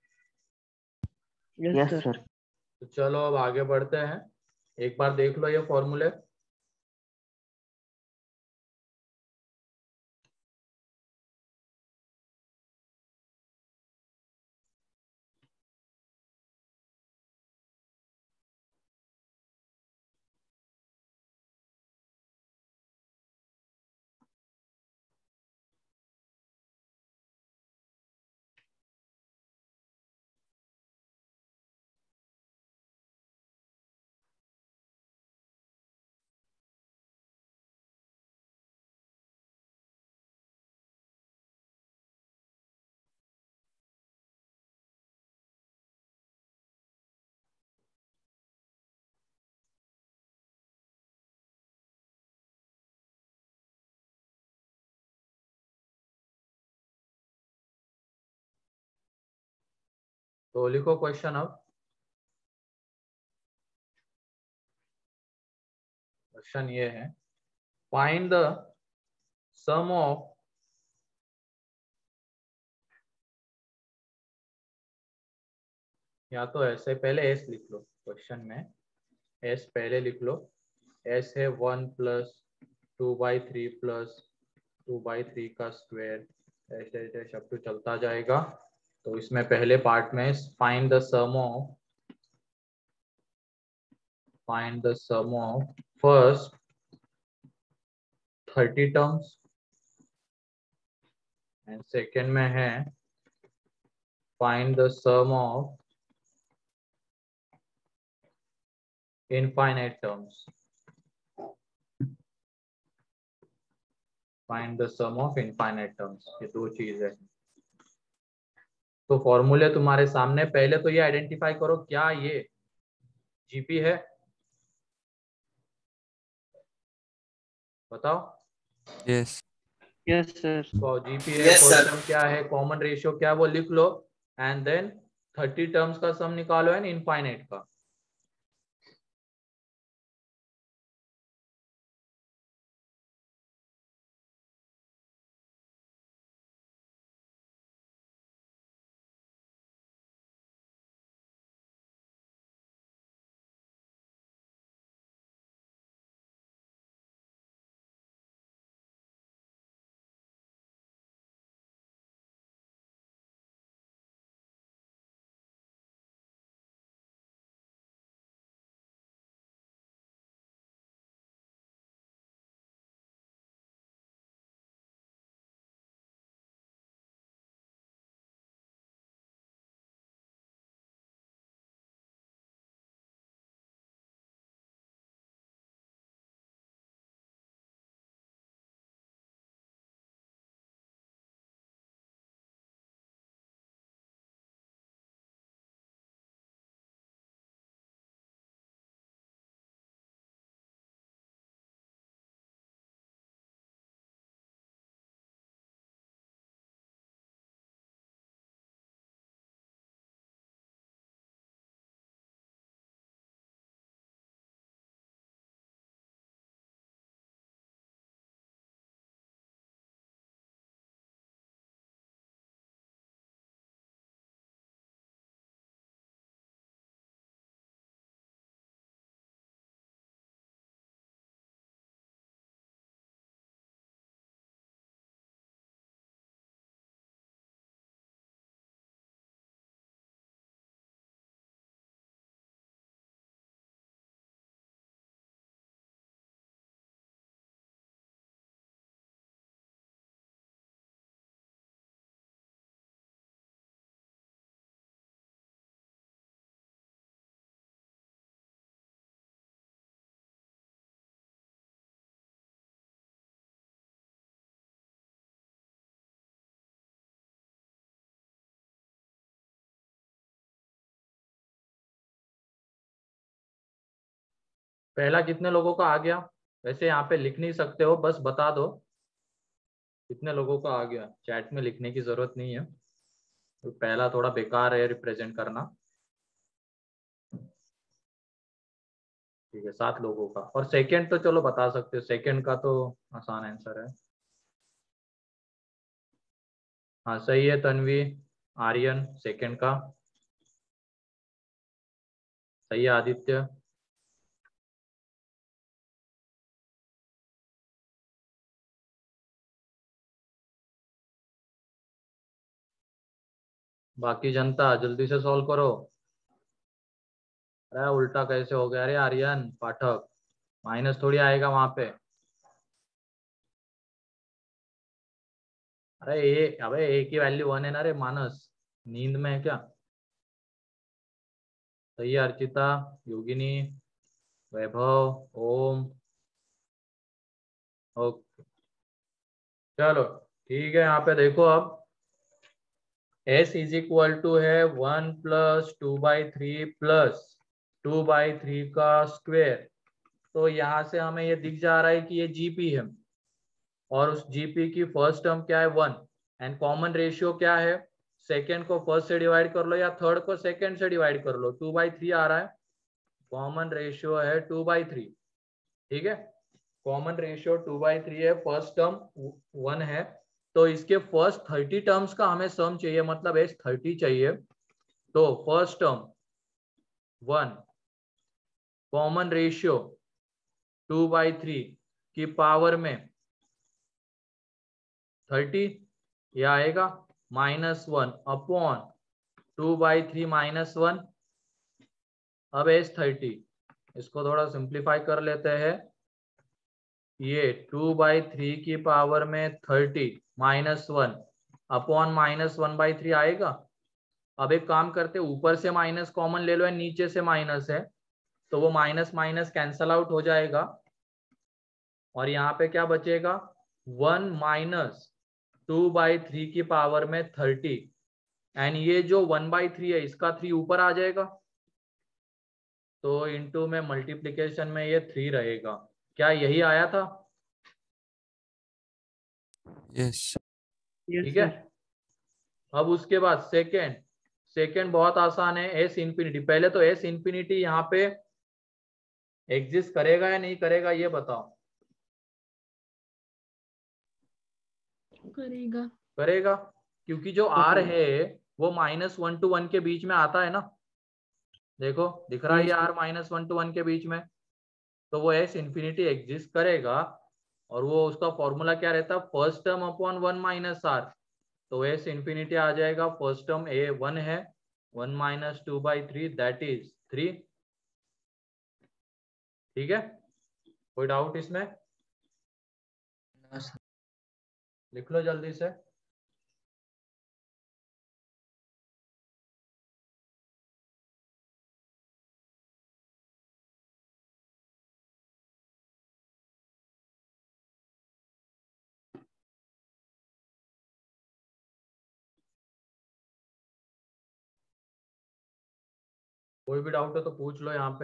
Yes, sir. तो चलो अब आगे बढ़ते हैं, एक बार देख लो ये फॉर्मूले। तो लिखो क्वेश्चन अब। क्वेश्चन ये है, फाइंड द सम ऑफ या तो ऐसे पहले एस लिख लो क्वेश्चन में, एस पहले लिख लो। एस है one plus two by three plus two by three का स्क्वायर, ऐसे ऐसे शब्द चलता जाएगा। तो इसमें पहले पार्ट में find the sum of find the sum of first thirty terms and second में है find the sum of infinite terms. Find the sum of infinite terms, ये दो चीज है। तो फॉर्मूले तुम्हारे सामने, पहले तो ये आइडेंटिफाई करो क्या ये जीपी है, बताओ। Yes yes sir. तो जीपी है, Yes, फर्स्ट sir. टर्म क्या है, कॉमन रेशियो क्या है वो लिख लो, एंड देन थर्टी टर्म्स का सम निकालो एंड इनफाइनाइट का। पहला कितने लोगों का आ गया? वैसे यहाँ पे लिख नहीं सकते हो, बस बता दो कितने लोगों का आ गया। चैट में लिखने की जरूरत नहीं है, तो पहला थोड़ा बेकार है रिप्रेजेंट करना। ठीक है, सात लोगों का। और सेकंड तो चलो बता सकते हो, सेकंड का तो आसान आंसर है। हाँ सही है तन्वी, आर्यन सेकंड का सही है। आदित्य बाकी जनता जल्दी से सॉल्व करो। अरे उल्टा कैसे हो गया? अरे आर्यन पाठक, माइनस थोड़ी आएगा वहां पे। अरे ए अबे ए की वैल्यू वन है ना रे मानस, नींद में है क्या? सही है अर्चिता, योगिनी, वैभव, ओम। ओके चलो ठीक है, यहाँ पे देखो अब s इज इक्वल टू है one plus two by three plus two by three का स्क्वेयर। तो यहाँ से हमें ये दिख जा रहा है कि ये जीपी है, और उस जीपी की फर्स्ट टर्म क्या है वन, एंड कॉमन रेशियो क्या है सेकेंड को फर्स्ट से डिवाइड कर लो या थर्ड को सेकेंड से डिवाइड कर लो, टू बाई थ्री आ रहा है, कॉमन रेशियो है टू बाई थ्री। ठीक है, common ratio two by three है, फर्स्ट टर्म वन है, तो इसके फर्स्ट थर्टी टर्म्स का हमें सम चाहिए, मतलब एस थर्टी चाहिए। तो first term one, common ratio two by three की पावर में थर्टी, यह आएगा minus one upon two by three minus one. अब एस थर्टी, इसको थोड़ा सिंप्लीफाई कर लेते हैं, ये टू बाई थ्री की पावर में thirty minus one upon minus one by three आएगा। अब एक काम करते, ऊपर से माइनस कॉमन ले लो या नीचे से माइनस है, तो वो माइनस माइनस कैंसल आउट हो जाएगा और यहाँ पे क्या बचेगा, one minus two by three की पावर में थर्टी, एंड ये जो वन बाई थ्री है इसका थ्री ऊपर आ जाएगा, तो इनटू में मल्टीप्लीकेशन में ये थ्री रहेगा। क्या यही आया था? यस ठीक है, अब उसके बाद सेकेंड, सेकेंड बहुत आसान है, एस इंफिनिटी। पहले तो एस इंफिनिटी यहाँ पे एग्जिस्ट करेगा या नहीं करेगा ये बताओ। करेगा करेगा, क्योंकि जो आर है वो माइनस वन टू वन के बीच में आता है ना, देखो दिख रहा है ये r minus one to one के बीच में, तो वो एस इंफिनिटी एग्जिस्ट करेगा। और वो उसका फॉर्मूला क्या रहता है, first term upon one minus r, तो एस इंफिनिटी आ जाएगा, फर्स्ट टर्म ए वन है, one minus two by three that is three. ठीक है, कोई डाउट इसमें? लिख लो जल्दी से। कोई भी डाउट हो तो पूछ लो यहाँ पे।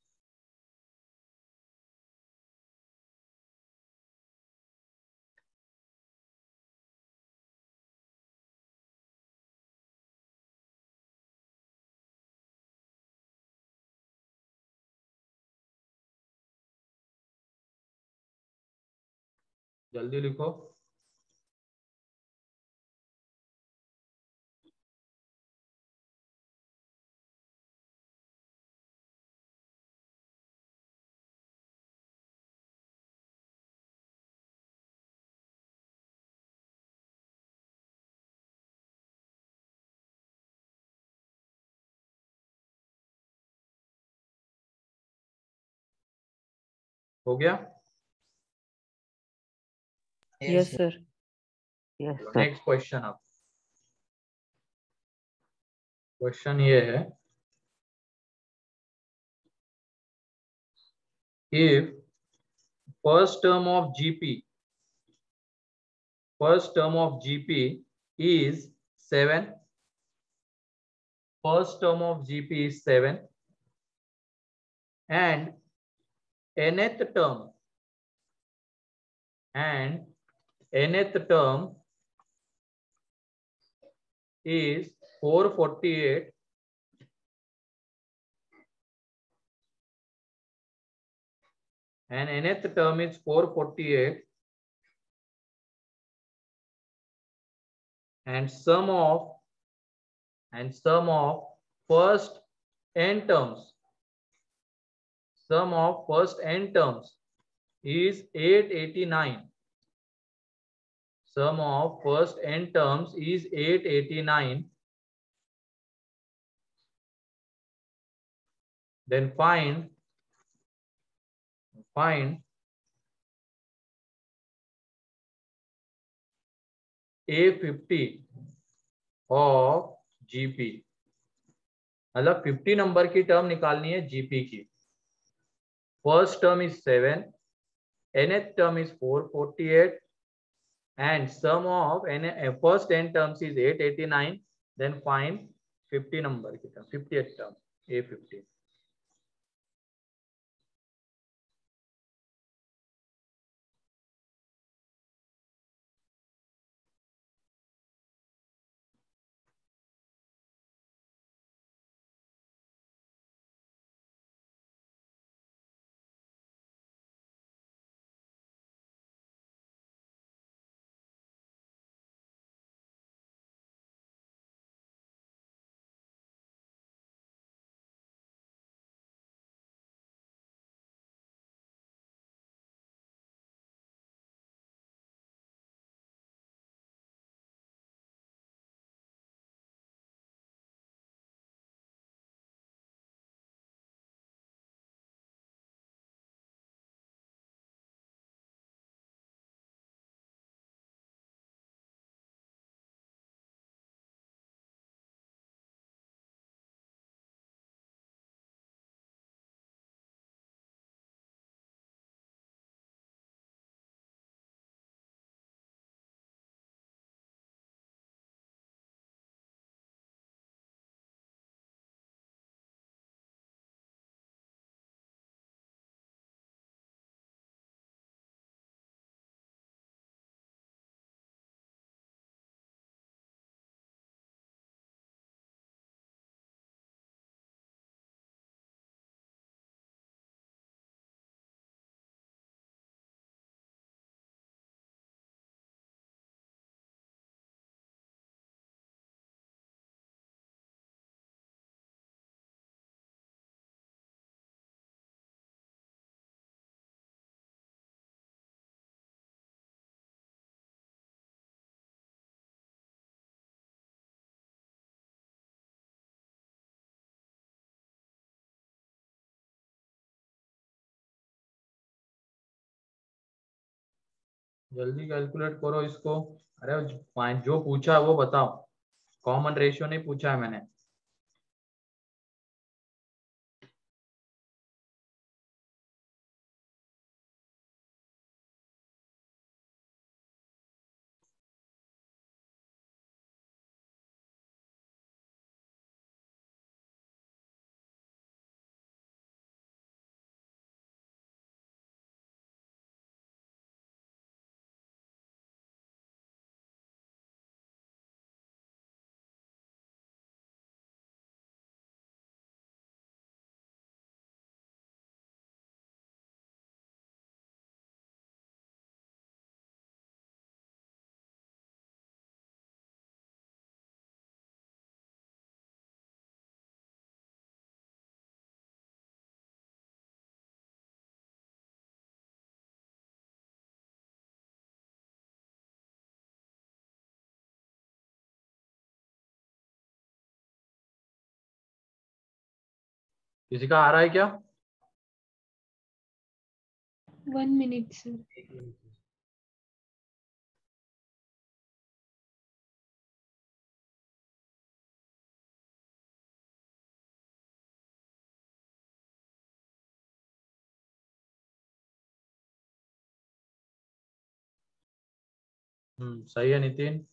जल्दी लिखो। हो गया? Yes sir. Next question. अब क्वेश्चन ये है, if first term of G P, first term of G P is seven, first term of G P is seven, and nth term, and nth term is four forty-eight, and nth term is four forty-eight, and sum of and sum of first n terms, sum of first n terms is eight eighty-nine, sum of first n terms is eight eighty-nine, then find find A fifty of G P, मतलब fifty number की term निकालनी है GP की। First term is seven, nth term is four forty-eight, and sum of n first n terms is eight eighty-nine, then find fifty number की term, fiftieth term A fifty। जल्दी calculate करो इसको। अरे जो पूछा है वो बताओ, कॉमन रेशियो नहीं पूछा है मैंने। किसी का आ रहा है क्या? One minute sir. हम्म सही है नितिन।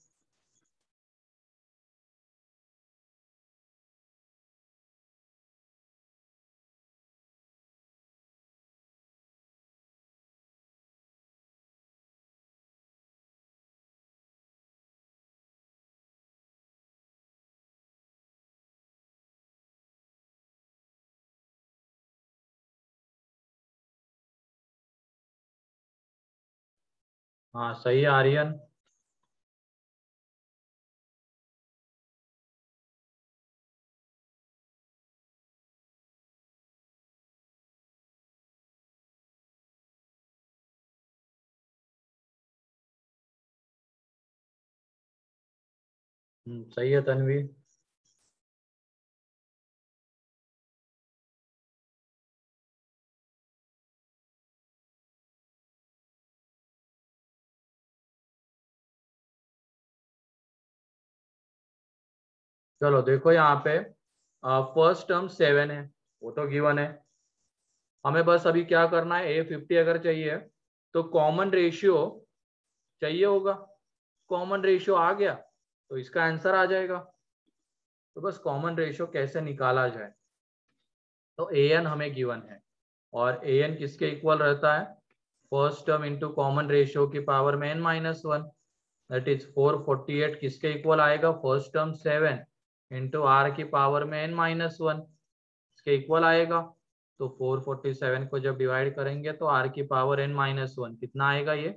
हाँ सही है आर्यन। हम्म सही है तन्वी। चलो देखो यहाँ पे फर्स्ट टर्म सेवन है, वो तो गिवन है। हमें बस अभी क्या करना है, ए फिफ्टी अगर चाहिए तो कॉमन रेशियो चाहिए होगा। कॉमन रेशियो आ गया तो इसका आंसर आ जाएगा। तो बस कॉमन रेशियो कैसे निकाला जाए, तो ए एन हमें गिवन है और ए एन किसके इक्वल रहता है, first term into common ratio की पावर में n minus one, that is four forty eight किसके इक्वल आएगा, first term seven into r की पावर में एन माइनस वन इसके इक्वल आएगा। तो फोर फोर्टी सेवन को जब डिवाइड करेंगे तो आर की पावर एन माइनस वन कितना आएगा, ये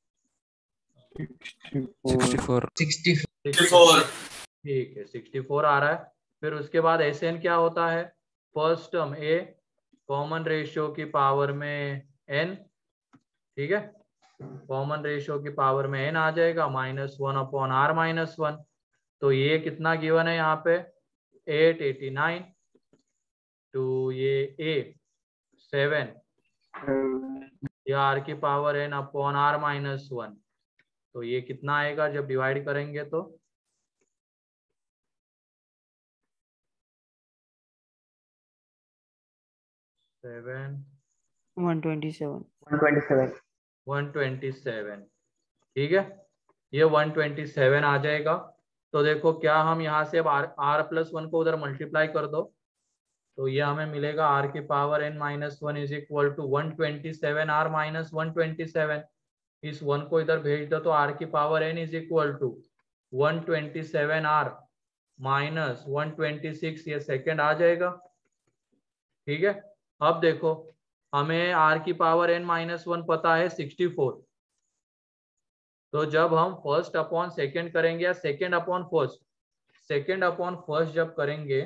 सिक्सटी फोर। Sixty four. ठीक है सिक्सटी फोर आ रहा है। फिर उसके बाद एस एन क्या होता है, first term a common ratio की पावर में एन, ठीक है, कॉमन रेशियो की पावर में एन आ जाएगा minus one upon r minus one. तो ये कितना गिवन है यहाँ पे, एट एटी नाइन टू ये ए सेवन, ये आर की power n upon r minus one. तो ये कितना आएगा जब डिवाइड करेंगे तो seven one twenty seven. One twenty seven. One twenty seven, ठीक है, ये वन ट्वेंटी सेवन आ जाएगा। तो देखो क्या हम यहाँ से अब आर आर प्लस वन को उधर मल्टीप्लाई कर दो तो ये हमें मिलेगा आर की power n minus one is equal to one twenty seven r minus one twenty seven. इस वन को इधर भेज दो तो आर की power n is equal to one twenty seven r minus one twenty six, ये second आ जाएगा, ठीक है। अब देखो हमें आर की पावर एन माइनस वन पता है सिक्सटी फोर, तो जब हम फर्स्ट अपॉन सेकेंड करेंगे या second upon first, second upon first जब करेंगे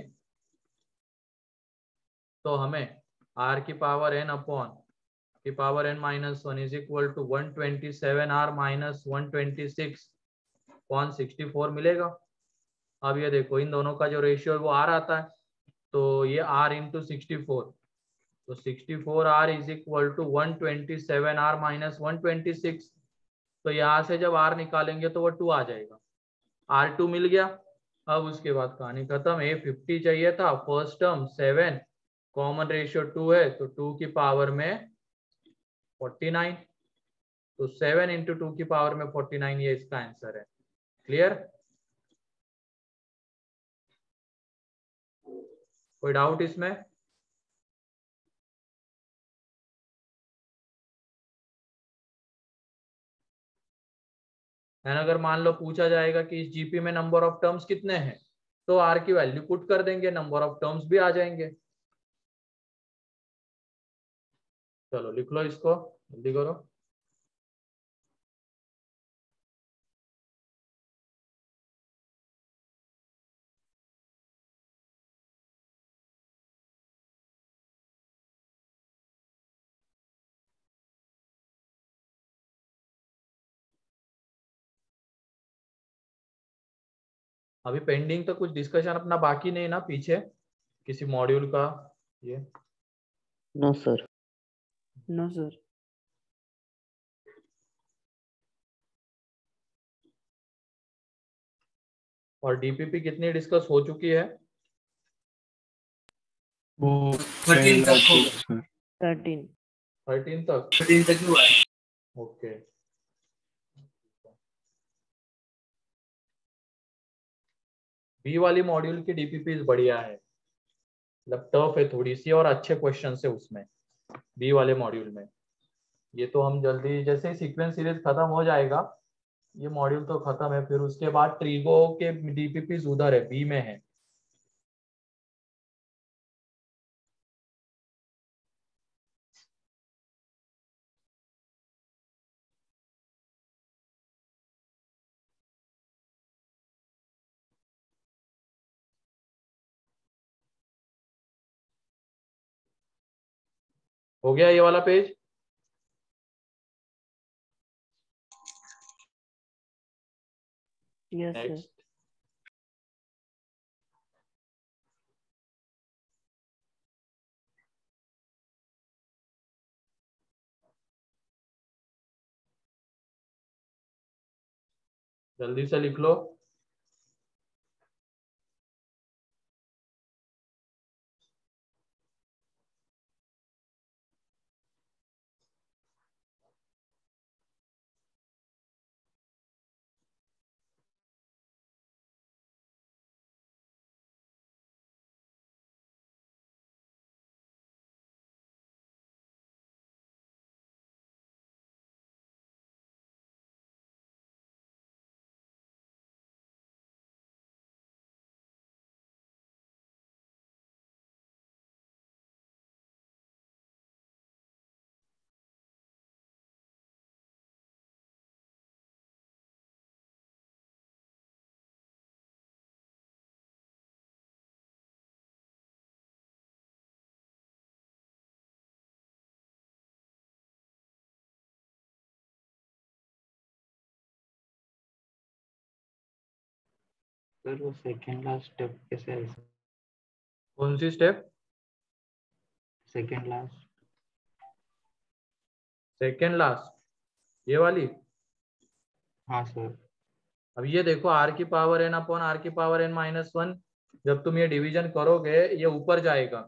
तो हमें आर की पावर एन अपॉन की power n minus one is equal to one twenty seven r minus one twenty six upon sixty four मिलेगा। अब ये देखो इन दोनों का जो रेशियो है वो आर आता है, तो ये आर इंटू सिक्सटी फोर, तो sixty four r is equal to one twenty seven r minus one twenty six. तो यहाँ से जब आर निकालेंगे तो वो टू आ जाएगा, आर टू मिल गया। अब उसके बाद कहानी खत्म। ए फिफ्टी चाहिए था, first term seven, common ratio two है तो टू की पावर में फोर्टी नाइन, तो सेवन इंटू टू की पावर में फोर्टी नाइन, ये इसका आंसर है। क्लियर? कोई डाउट इसमें? एंड अगर मान लो पूछा जाएगा कि इस जीपी में नंबर ऑफ टर्म्स कितने हैं, तो आर की वैल्यू पुट कर देंगे, नंबर ऑफ टर्म्स भी आ जाएंगे। चलो लिख लो इसको, जल्दी करो। अभी पेंडिंग तो कुछ डिस्कशन अपना बाकी नहीं ना पीछे किसी मॉड्यूल का? ये नो सर। No sir. और डीपीपी कितनी डिस्कस हो चुकी है? वो थर्टीन पहला तक हो तो गया। Sir thirteen. थर्टीन तक? थर्टीन तक हुआ है। ओके। बी वाली मॉड्यूल की डीपीपी बढ़िया है, मतलब टफ है थोड़ी सी और अच्छे क्वेश्चन है उसमें बी वाले मॉड्यूल में। ये तो हम जल्दी जैसे ही सीक्वेंस सीरीज खत्म हो जाएगा, ये मॉड्यूल तो खत्म है, फिर उसके बाद ट्रीगो के डीपीपी उधर है, बी में है। हो गया ये वाला पेज? Yes sir. नेक्स्ट। जल्दी से लिख लो। सर वो सेकंड लास्ट स्टेप कैसे है? कौन सी step? Second last. Second last ये वाली? हाँ सर। अब ये देखो, आर की पावर एन अपॉन आर की पावर एन माइनस वन, जब तुम ये डिवीजन करोगे ये ऊपर जाएगा,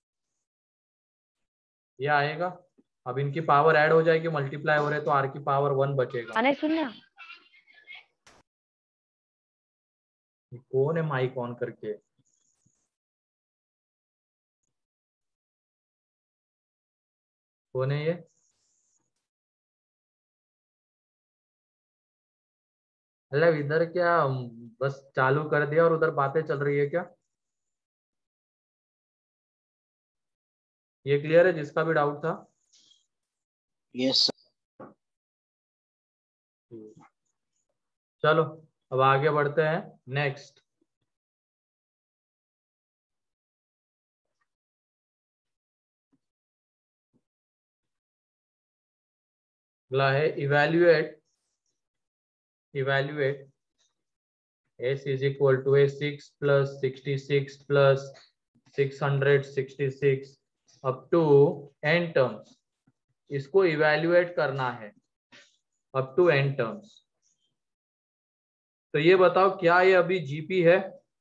ये आएगा। अब इनकी पावर ऐड हो जाएगी, मल्टीप्लाई हो रहे तो आर की पावर वन बचेगा। आने सुनना। कौन है माइक ऑन करके? कौन है ये? मतलब इधर क्या बस चालू कर दिया और उधर बातें चल रही है क्या? ये क्लियर है जिसका भी डाउट था? यस चलो अब आगे बढ़ते हैं। नेक्स्ट अगला है evaluate. Evaluate s is equal to a six plus sixty-six plus six hundred sixty-six up to n terms। इसको इवैल्यूएट करना है। Up to n terms. तो ये बताओ क्या ये अभी जीपी है?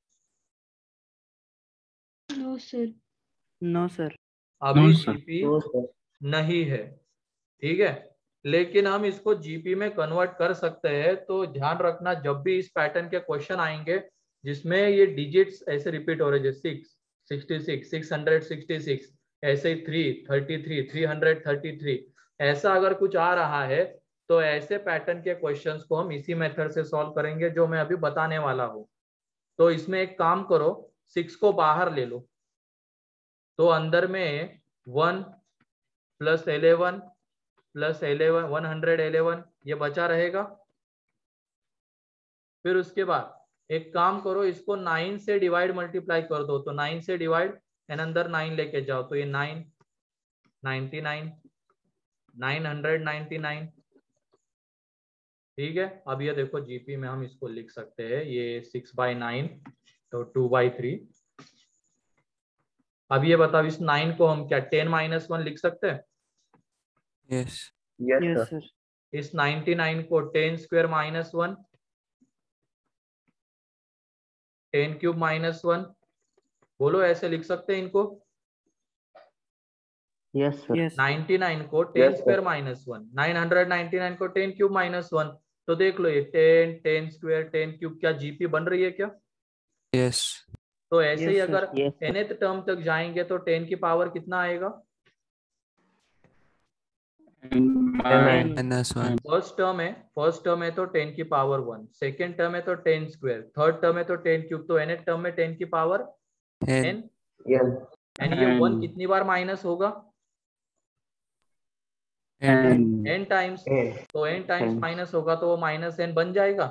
No sir. No sir. अभी No, sir. GP No, sir. नहीं है, ठीक है। लेकिन हम इसको जीपी में कन्वर्ट कर सकते हैं। तो ध्यान रखना, जब भी इस पैटर्न के क्वेश्चन आएंगे जिसमें ये डिजिट्स ऐसे रिपीट हो रहे हैं, six sixty six six hundred sixty six, ऐसे ही three thirty three three hundred thirty three, ऐसा अगर कुछ आ रहा है तो ऐसे पैटर्न के क्वेश्चंस को हम इसी मेथड से सॉल्व करेंगे जो मैं अभी बताने वाला हूँ। तो इसमें एक काम करो, सिक्स को बाहर ले लो, तो अंदर में one plus eleven plus eleven one hundred eleven ये बचा रहेगा। फिर उसके बाद एक काम करो, इसको नाइन से डिवाइड मल्टीप्लाई कर दो, तो नाइन से डिवाइड एंड अंदर नाइन लेके जाओ, तो ये nine ninety nine nine hundred ninety nine, ठीक है। अब ये देखो जीपी में हम इसको लिख सकते हैं, ये सिक्स बाई नाइन तो टू बाई थ्री। अब ये बताओ इस नाइन को हम क्या टेन माइनस वन लिख सकते हैं? Yes. Yes, yes sir. Sir. इस नाइनटी नाइन को ten square minus one, ten cube minus one, बोलो ऐसे लिख सकते हैं इनको? Yes, sir. Yes. Ninety nine को ten Yes, sir. Square minus one, nine hundred ninety nine को टेन क्यूब माइनस वन, तो देख लो ये ten ten square ten cube क्या जीपी बन रही है क्या? Yes. तो ऐसे ही Yes, sir. अगर Yes, sir. nth टर्म तक जाएंगे तो टेन की पावर कितना आएगा? And Ten. minus one. First term है फर्स्ट टर्म है तो टेन की पावर वन, सेकेंड टर्म है तो टेन स्क्वायर, थर्ड टर्म है तो टेन क्यूब, तो nth टर्म में टेन की power Ten. n, Yes. And ये वन N. कितनी बार माइनस होगा? N. n times, Ten. तो n टाइम्स Ten. माइनस होगा तो वो माइनस n बन जाएगा।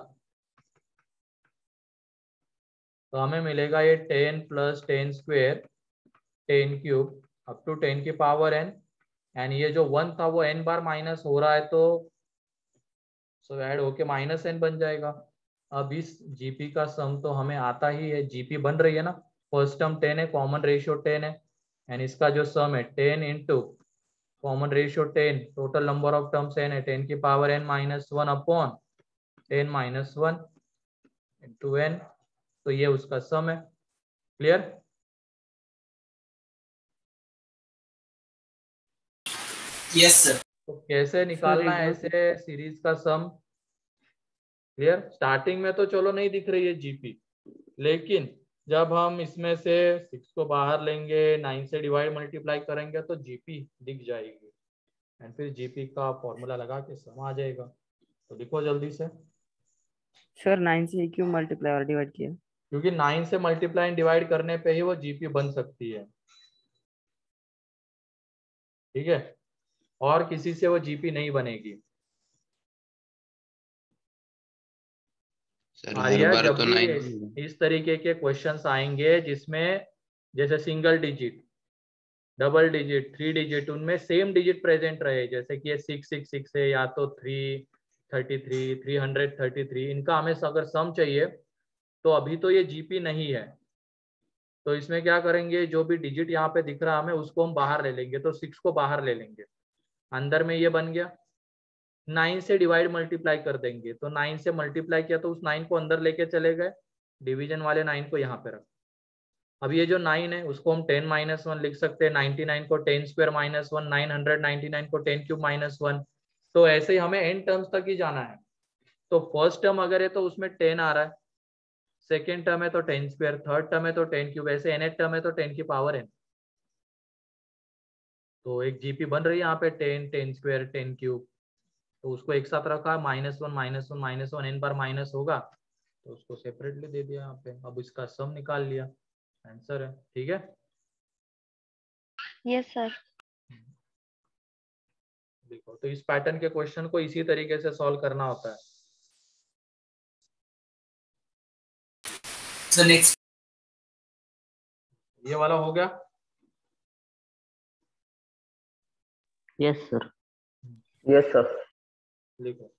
तो हमें मिलेगा ये ten plus ten square ten cube up to ten की पावर n, एंड ये जो वन था वो n बार माइनस हो रहा है तो सो ऐड होके माइनस n बन जाएगा। अब इस जीपी का सम तो हमें आता ही है, जीपी बन रही है ना, फर्स्ट टर्म टेन है, कॉमन रेशियो टेन है, एंड इसका जो सम है ten into common ratio ten, total number of terms n है, टेन की power n minus one upon ten minus one into n, तो ये उसका सम है। क्लियर? Yes, sir. तो कैसे निकालना है एक ऐसे सीरीज का सम? क्लियर? स्टार्टिंग में तो चलो नहीं दिख रही है जीपी, लेकिन जब हम इसमें से सिक्स को बाहर लेंगे, नाइन से डिवाइड मल्टीप्लाई करेंगे तो जीपी दिख जाएगी, एंड फिर जीपी का फॉर्मूला लगा के सम आ जाएगा। तो लिखो जल्दी से, सर नाइन से क्यों मल्टीप्लाई और डिवाइड किया? क्योंकि नाइन से मल्टीप्लाई एंड डिवाइड करने पे ही वो जीपी बन सकती है, ठीक है, और किसी से वो जीपी नहीं बनेगी। सर हर आर्या, बार जब तो भी नाइन इस, इस तरीके के क्वेश्चंस आएंगे जिसमें जैसे single digit, double digit, three digit, उनमें सेम डिजिट प्रेजेंट रहे, जैसे कि ये सिक्स सिक्स सिक्स है या तो three thirty three three hundred thirty three, इनका हमें अगर सम चाहिए तो अभी तो ये जीपी नहीं है, तो इसमें क्या करेंगे, जो भी डिजिट यहाँ पे दिख रहा है हमें उसको हम बाहर ले लेंगे, तो सिक्स को बाहर ले लेंगे, अंदर में ये बन गया, नाइन से डिवाइड मल्टीप्लाई कर देंगे, तो नाइन से मल्टीप्लाई किया तो उस नाइन को अंदर लेके चले गए, डिवीजन वाले नाइन को यहाँ पे रख। अब ये जो नाइन है उसको हम टेन माइनस वन लिख सकते हैं, नाइनटी नाइन को ten square minus one, nine hundred ninety nine को टेन क्यूब माइनस वन, तो ऐसे ही हमें एन टर्म्स तक ही जाना है। तो फर्स्ट टर्म अगर है तो उसमें टेन आ रहा है, सेकेंड टर्म है तो टेन स्क्वायर, थर्ड टर्म है तो टेन क्यूब, ऐसे एन टर्म है तो टेन की पावर एन, तो एक जीपी बन रही है यहाँ पे ten ten square ten cube, तो उसको एक साथ रखा, minus one minus one minus one n बार माइनस होगा तो उसको सेपरेटली दे दिया यहाँ पे। अब इसका सम निकाल लिया, आंसर है, ठीक है। Yes sir. देखो तो इस पैटर्न के क्वेश्चन को इसी तरीके से सॉल्व करना होता है। So next. ये वाला हो गया? Yes, sir. Yes, sir. लिखो।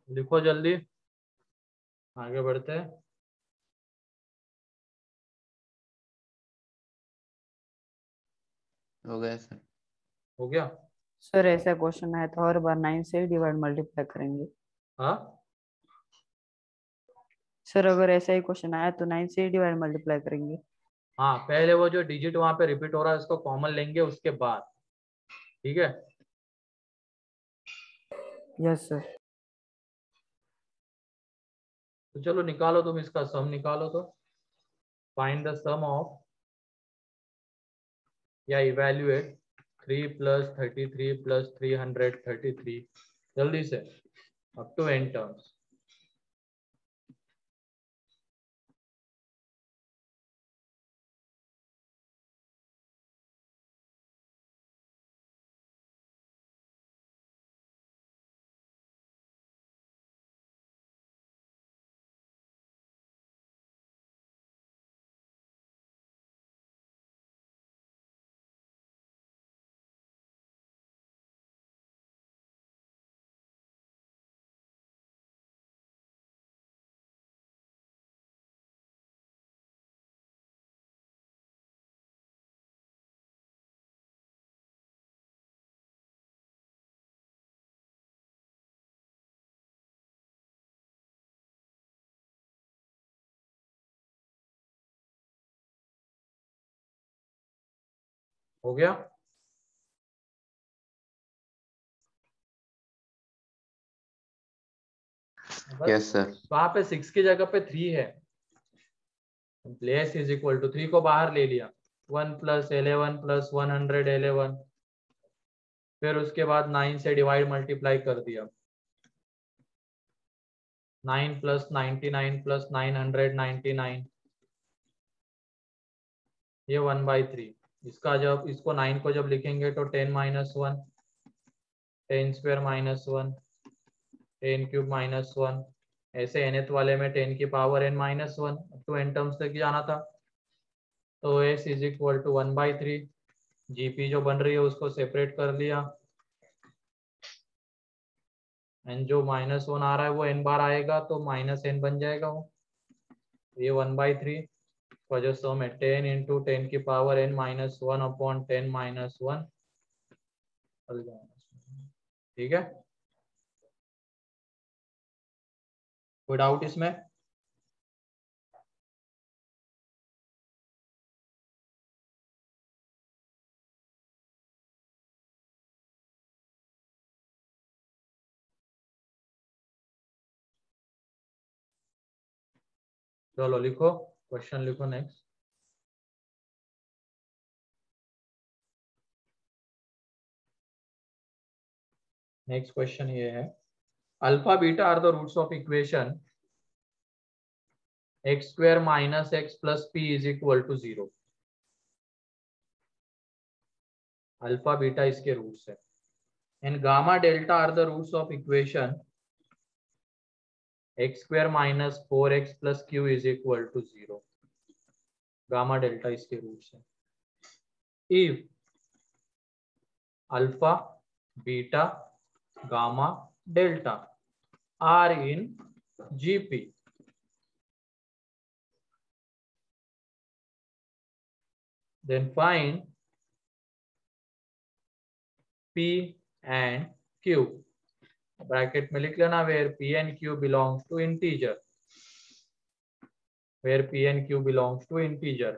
लिखो जल्दी, आगे बढ़ते हैं। हो गया सर। हो गया। सर ऐसा क्वेश्चन है तो हर बार नाइन से ही डिवाइड मल्टीप्लाई करेंगे। हाँ सर अगर ऐसा ही क्वेश्चन आया तो नाइन से ही डिवाइड मल्टीप्लाई करेंगे। हाँ, पहले वो जो डिजिट वहां पे रिपीट हो रहा है उसको कॉमन लेंगे उसके बाद, ठीक है। Yes sir. तो चलो निकालो, तुम इसका सम निकालो। तो फाइंड द सम ऑफ या evaluate three plus thirty three plus three hundred thirty three, जल्दी से, अप टू एन टर्म्स। हो गया। Yes sir. वहां पे सिक्स की जगह पे थ्री है, place is equal to three को बाहर ले लिया, one plus eleven plus one hundred eleven, फिर उसके बाद नाइन से डिवाइड मल्टीप्लाई कर दिया, nine plus ninety nine plus nine hundred ninety nine, ये वन बाई थ्री। इसका जब इसको नाइन को जब लिखेंगे तो ten minus one, ten square minus one, ten cube minus one, ऐसे एनथ वाले में टेन की power n minus one to n terms तक जाना था। तो S is equal to one by three, GP जो बन रही है उसको सेपरेट कर लिया, एन जो माइनस वन आ रहा है वो एन बार आएगा तो माइनस एन बन जाएगा वो, ये वन बाई थ्री वजह से हमें टेन इंटू टेन की power n minus one upon ten minus one, ठीक है। कोई डाउट इसमें? चलो लिखो, क्वेश्चन लिखो नेक्स्ट। नेक्स्ट क्वेश्चन ये है, alpha beta are the roots of equation x square minus x plus p is equal to zero. Alpha beta इसके रूट्स है, and gamma delta are the roots of equation x square minus four x plus q is equal to zero. Gamma delta इसके roots है। If alpha beta gamma delta are in GP, then find P and Q, bracket में लिख लेना, where P and Q belongs to integer, where P and Q belongs to integer।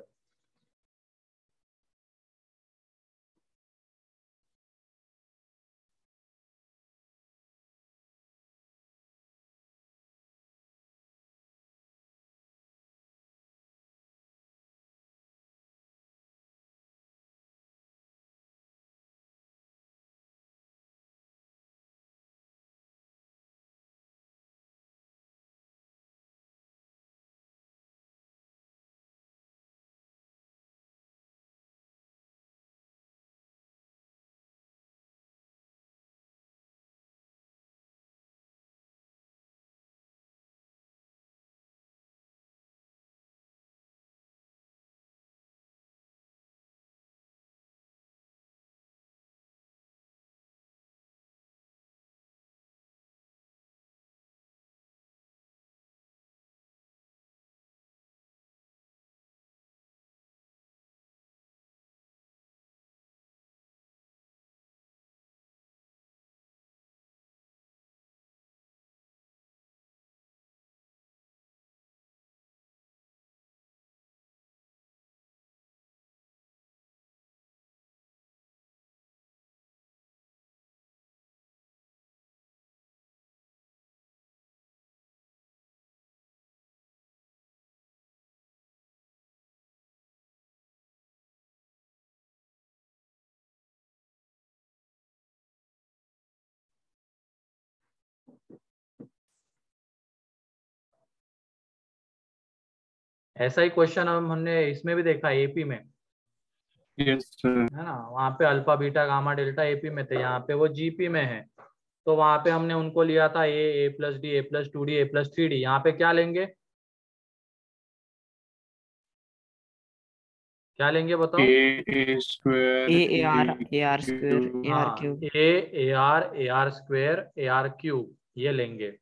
ऐसा ही question हम हमने इसमें भी देखा एपी में, यस सर। है ना, वहां पे alpha beta gamma delta AP में थे, यहाँ पे वो जीपी में है। तो वहां पे हमने उनको लिया था a a plus D A plus two d A plus three d. यहाँ पे क्या लेंगे, क्या लेंगे बताओ? A a square a a r a r square a r हाँ, cube. A a r a r square a r cube, ये लेंगे।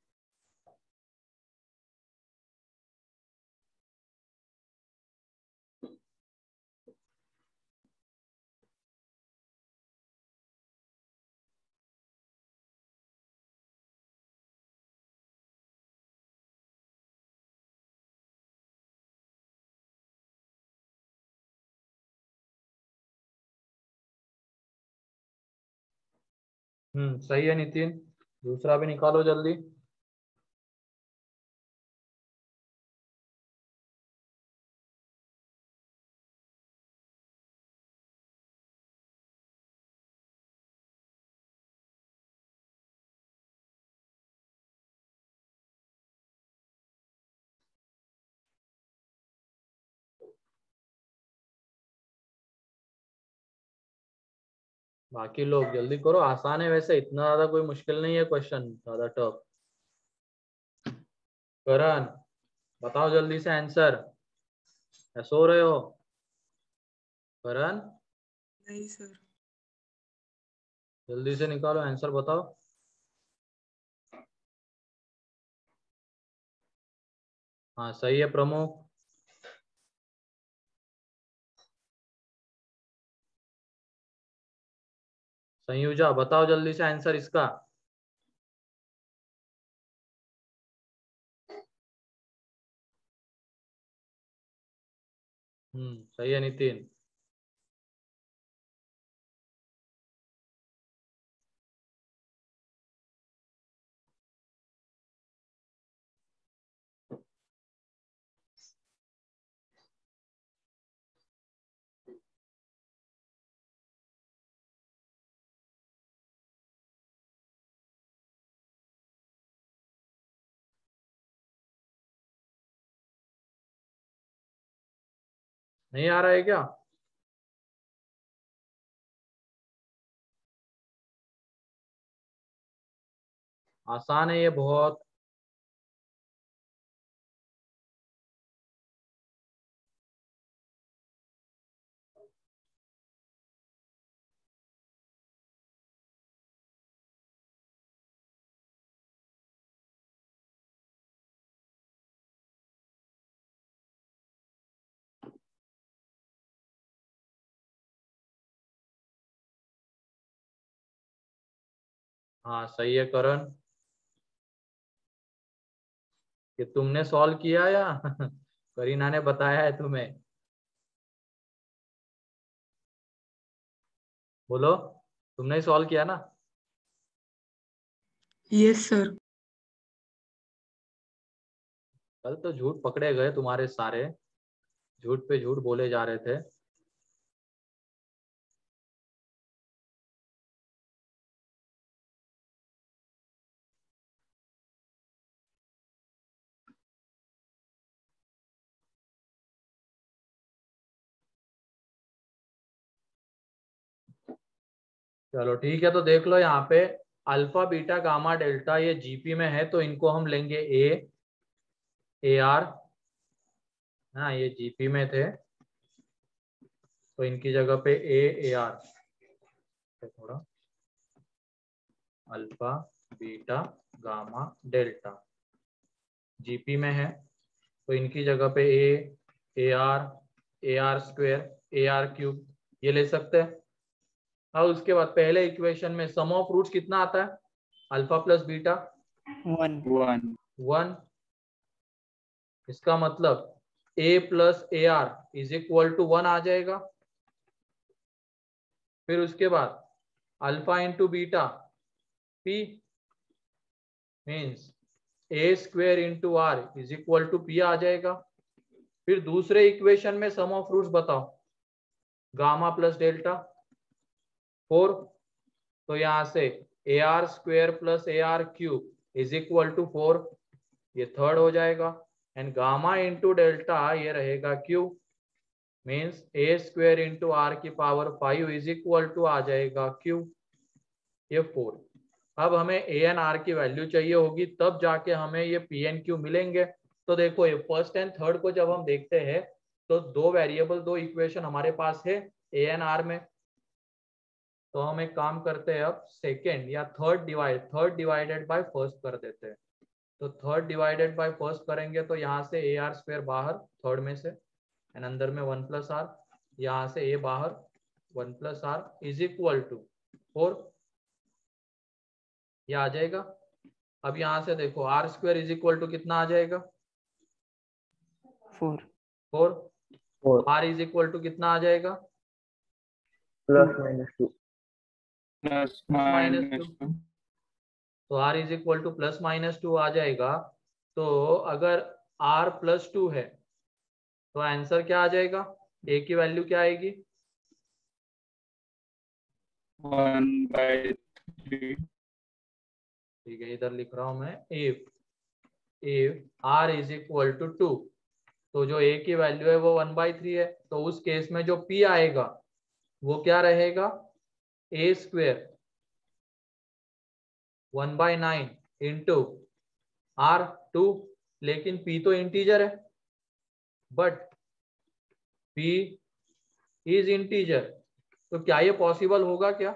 हम्म सही है नितिन, दूसरा भी निकालो जल्दी। बाकी लोग जल्दी करो, आसान है वैसे, इतना ज्यादा कोई मुश्किल नहीं है क्वेश्चन, ज्यादा टफ। करण बताओ जल्दी से आंसर, या सो रहे हो? करण नहीं सर। जल्दी से निकालो आंसर, बताओ। हाँ सही है प्रमुख। संयुजा बताओ जल्दी से आंसर इसका। हम्म सही है नितिन। नहीं आ रहा है क्या? आसान है ये बहुत। हाँ सही है करण। कि तुमने सॉल्व किया या करीना ने बताया है तुम्हें? बोलो, तुमने ही सॉल्व किया ना? Yes sir. कल तो झूठ पकड़े गए तुम्हारे सारे, झूठ पे झूठ बोले जा रहे थे। चलो ठीक है, तो देख लो यहाँ पे अल्फा बीटा गामा डेल्टा ये जीपी में है, तो इनको हम लेंगे ए ए आर। हाँ ये जीपी में थे, तो इनकी जगह पे ए ए आर, थोड़ा alpha beta gamma delta GP में है, तो इनकी जगह पे a a r a r square a r cube ये ले सकते हैं। और उसके बाद पहले इक्वेशन में सम ऑफ रूट्स कितना आता है? Alpha plus beta one one one. इसका मतलब a plus a r is equal to one आ जाएगा। फिर उसके बाद alpha into beta p means a square into r is equal to p आ जाएगा। फिर दूसरे इक्वेशन में सम ऑफ रूट्स बताओ, गामा प्लस डेल्टा फोर, तो यहां से a r square plus a r cube is equal to four, ये थर्ड हो जाएगा। एंड गामा इंटू डेल्टा ये रहेगा q, means a square into r की power five is equal to आ जाएगा क्यू, ये फोर। अब हमें ए एन आर की वैल्यू चाहिए होगी, तब जाके हमें ये पी एन क्यू मिलेंगे। तो देखो ये फर्स्ट एंड थर्ड को जब हम देखते हैं तो दो वेरिएबल, दो इक्वेशन हमारे पास है ए एन आर में। तो हम एक काम करते हैं, अब सेकेंड या third divide third divided by first कर देते हैं। तो थर्ड डिवाइडेड बाय फर्स्ट करेंगे तो यहाँ से ए आर स्क्वायर बाहर थर्ड में से, एंड अंदर में वन प्लस आर, यहाँ से ए बाहर one plus r is equal to four, ये आ जाएगा। अब यहाँ से देखो r square is equal to कितना आ जाएगा, four. Four. Four r is equal to कितना आ जाएगा, plus minus two plus minus minus two. Two. तो r is equal to plus minus two आ जाएगा। तो अगर आर प्लस टू है तो आंसर क्या आ जाएगा, ए की वैल्यू क्या आएगी, वन बाई थ्री। ठीक है, इधर लिख रहा हूं मैं, if if r is equal to two, तो जो ए की वैल्यू है वो वन बाई थ्री है। तो उस केस में जो पी आएगा वो क्या रहेगा, a square one by nine into r two, लेकिन पी तो इंटीजर है, बट पी इज इंटीजर, तो क्या ये पॉसिबल होगा क्या,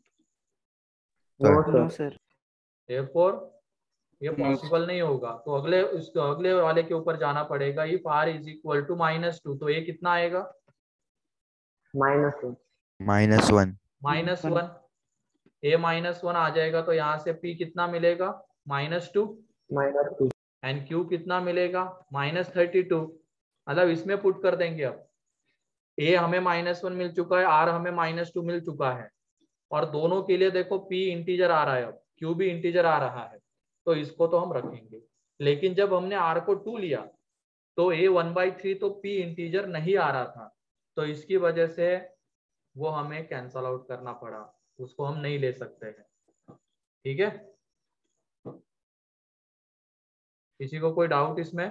नो सर। therefore ये पॉसिबल नहीं होगा। तो अगले उस अगले वाले के ऊपर जाना पड़ेगा, if r is equal to minus two, तो ये कितना आएगा, minus one minus one minus one. A minus one आ जाएगा, तो यहाँ से पी कितना मिलेगा, minus two, minus two and q कितना मिलेगा, माइनस थर्टी टू। मतलब इसमें पुट कर देंगे। अब ए हमें माइनस वन मिल चुका है, आर हमें माइनस टू मिल चुका है, और दोनों के लिए देखो पी इंटीजर आ रहा है, अब क्यू भी इंटीजर आ रहा है, तो इसको तो हम रखेंगे। लेकिन जब हमने आर को टू लिया तो ए वन बाई थ्री, तो पी इंटीजर नहीं आ रहा था, तो इसकी वजह से वो हमें कैंसल आउट करना पड़ा, उसको हम नहीं ले सकते हैं। ठीक है, किसी को कोई डाउट इसमें?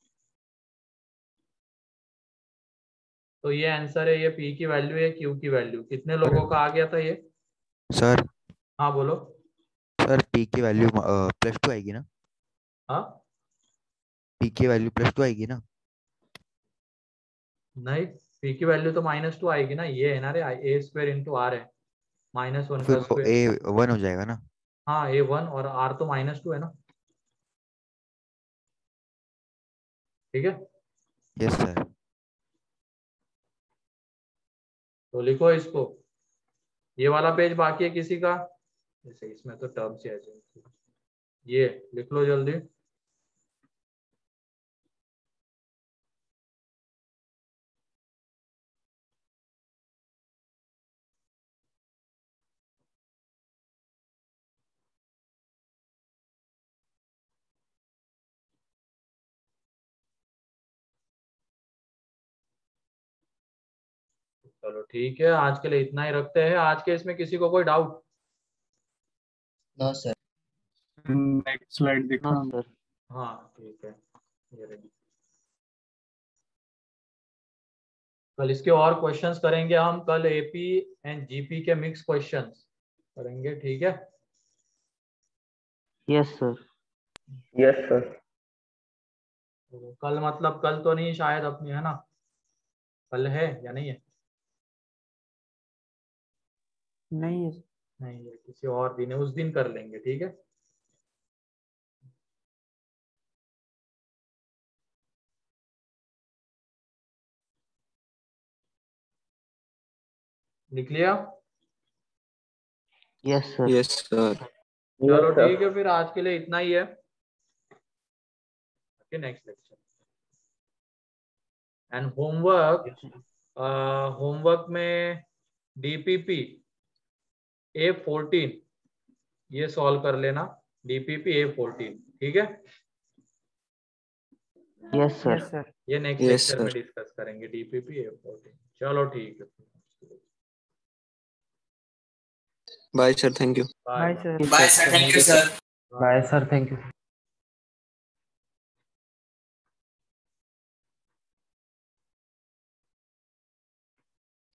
तो ये आंसर है, ये पी की वैल्यू है, क्यू की वैल्यू। कितने लोगों का आ गया था ये? सर। हाँ बोलो। सर पी की वैल्यू प्लस टू आएगी ना? हाँ, पी की वैल्यू प्लस टू आएगी ना? नहीं, पी की वैल्यू तो माइनस टू आएगी ना, ये है ना रे, ए स्क्वायर इंटू आर है, माइनस वन फिर का वो स्क्वायर। ए वन हो जाएगा ना? हाँ, ए वन, और आर तो माइनस टू है ना। ठीक है, यस सर। तो लिखो इसको। ये वाला पेज बाकी है किसी का? जैसे इसमें तो टर्म्स है, ये लिख लो जल्दी। चलो ठीक है, आज के लिए इतना ही रखते हैं। आज के इसमें किसी को कोई doubt? No sir. Next slide दिखा। No sir. हाँ ठीक है, ये रही। कल इसके और क्वेश्चंस करेंगे हम, कल एपी एंड जीपी के मिक्स क्वेश्चंस करेंगे। ठीक है, यस सर। Yes sir. तो कल मतलब कल तो नहीं शायद अपनी, है ना? कल है या नहीं है? नहीं है। नहीं है, किसी और दिन है, उस दिन कर लेंगे। ठीक है, लिख लिया? Yes sir. Yes sir. चलो ठीक है, फिर आज के लिए इतना ही है। Next lecture and homework, homework में डीपीपी ए फोर्टीन ये सॉल्व कर लेना, डीपीपी ए फोर्टीन। ठीक है, यस सर। Yes sir. ये नेक्स्ट Yes, लेक्चर में sir. डिस्कस करेंगे डीपीपी ए फोर्टीन। चलो ठीक है, bye sir, thank you. Bye sir. Bye sir, thank you sir. Bye sir, thank you.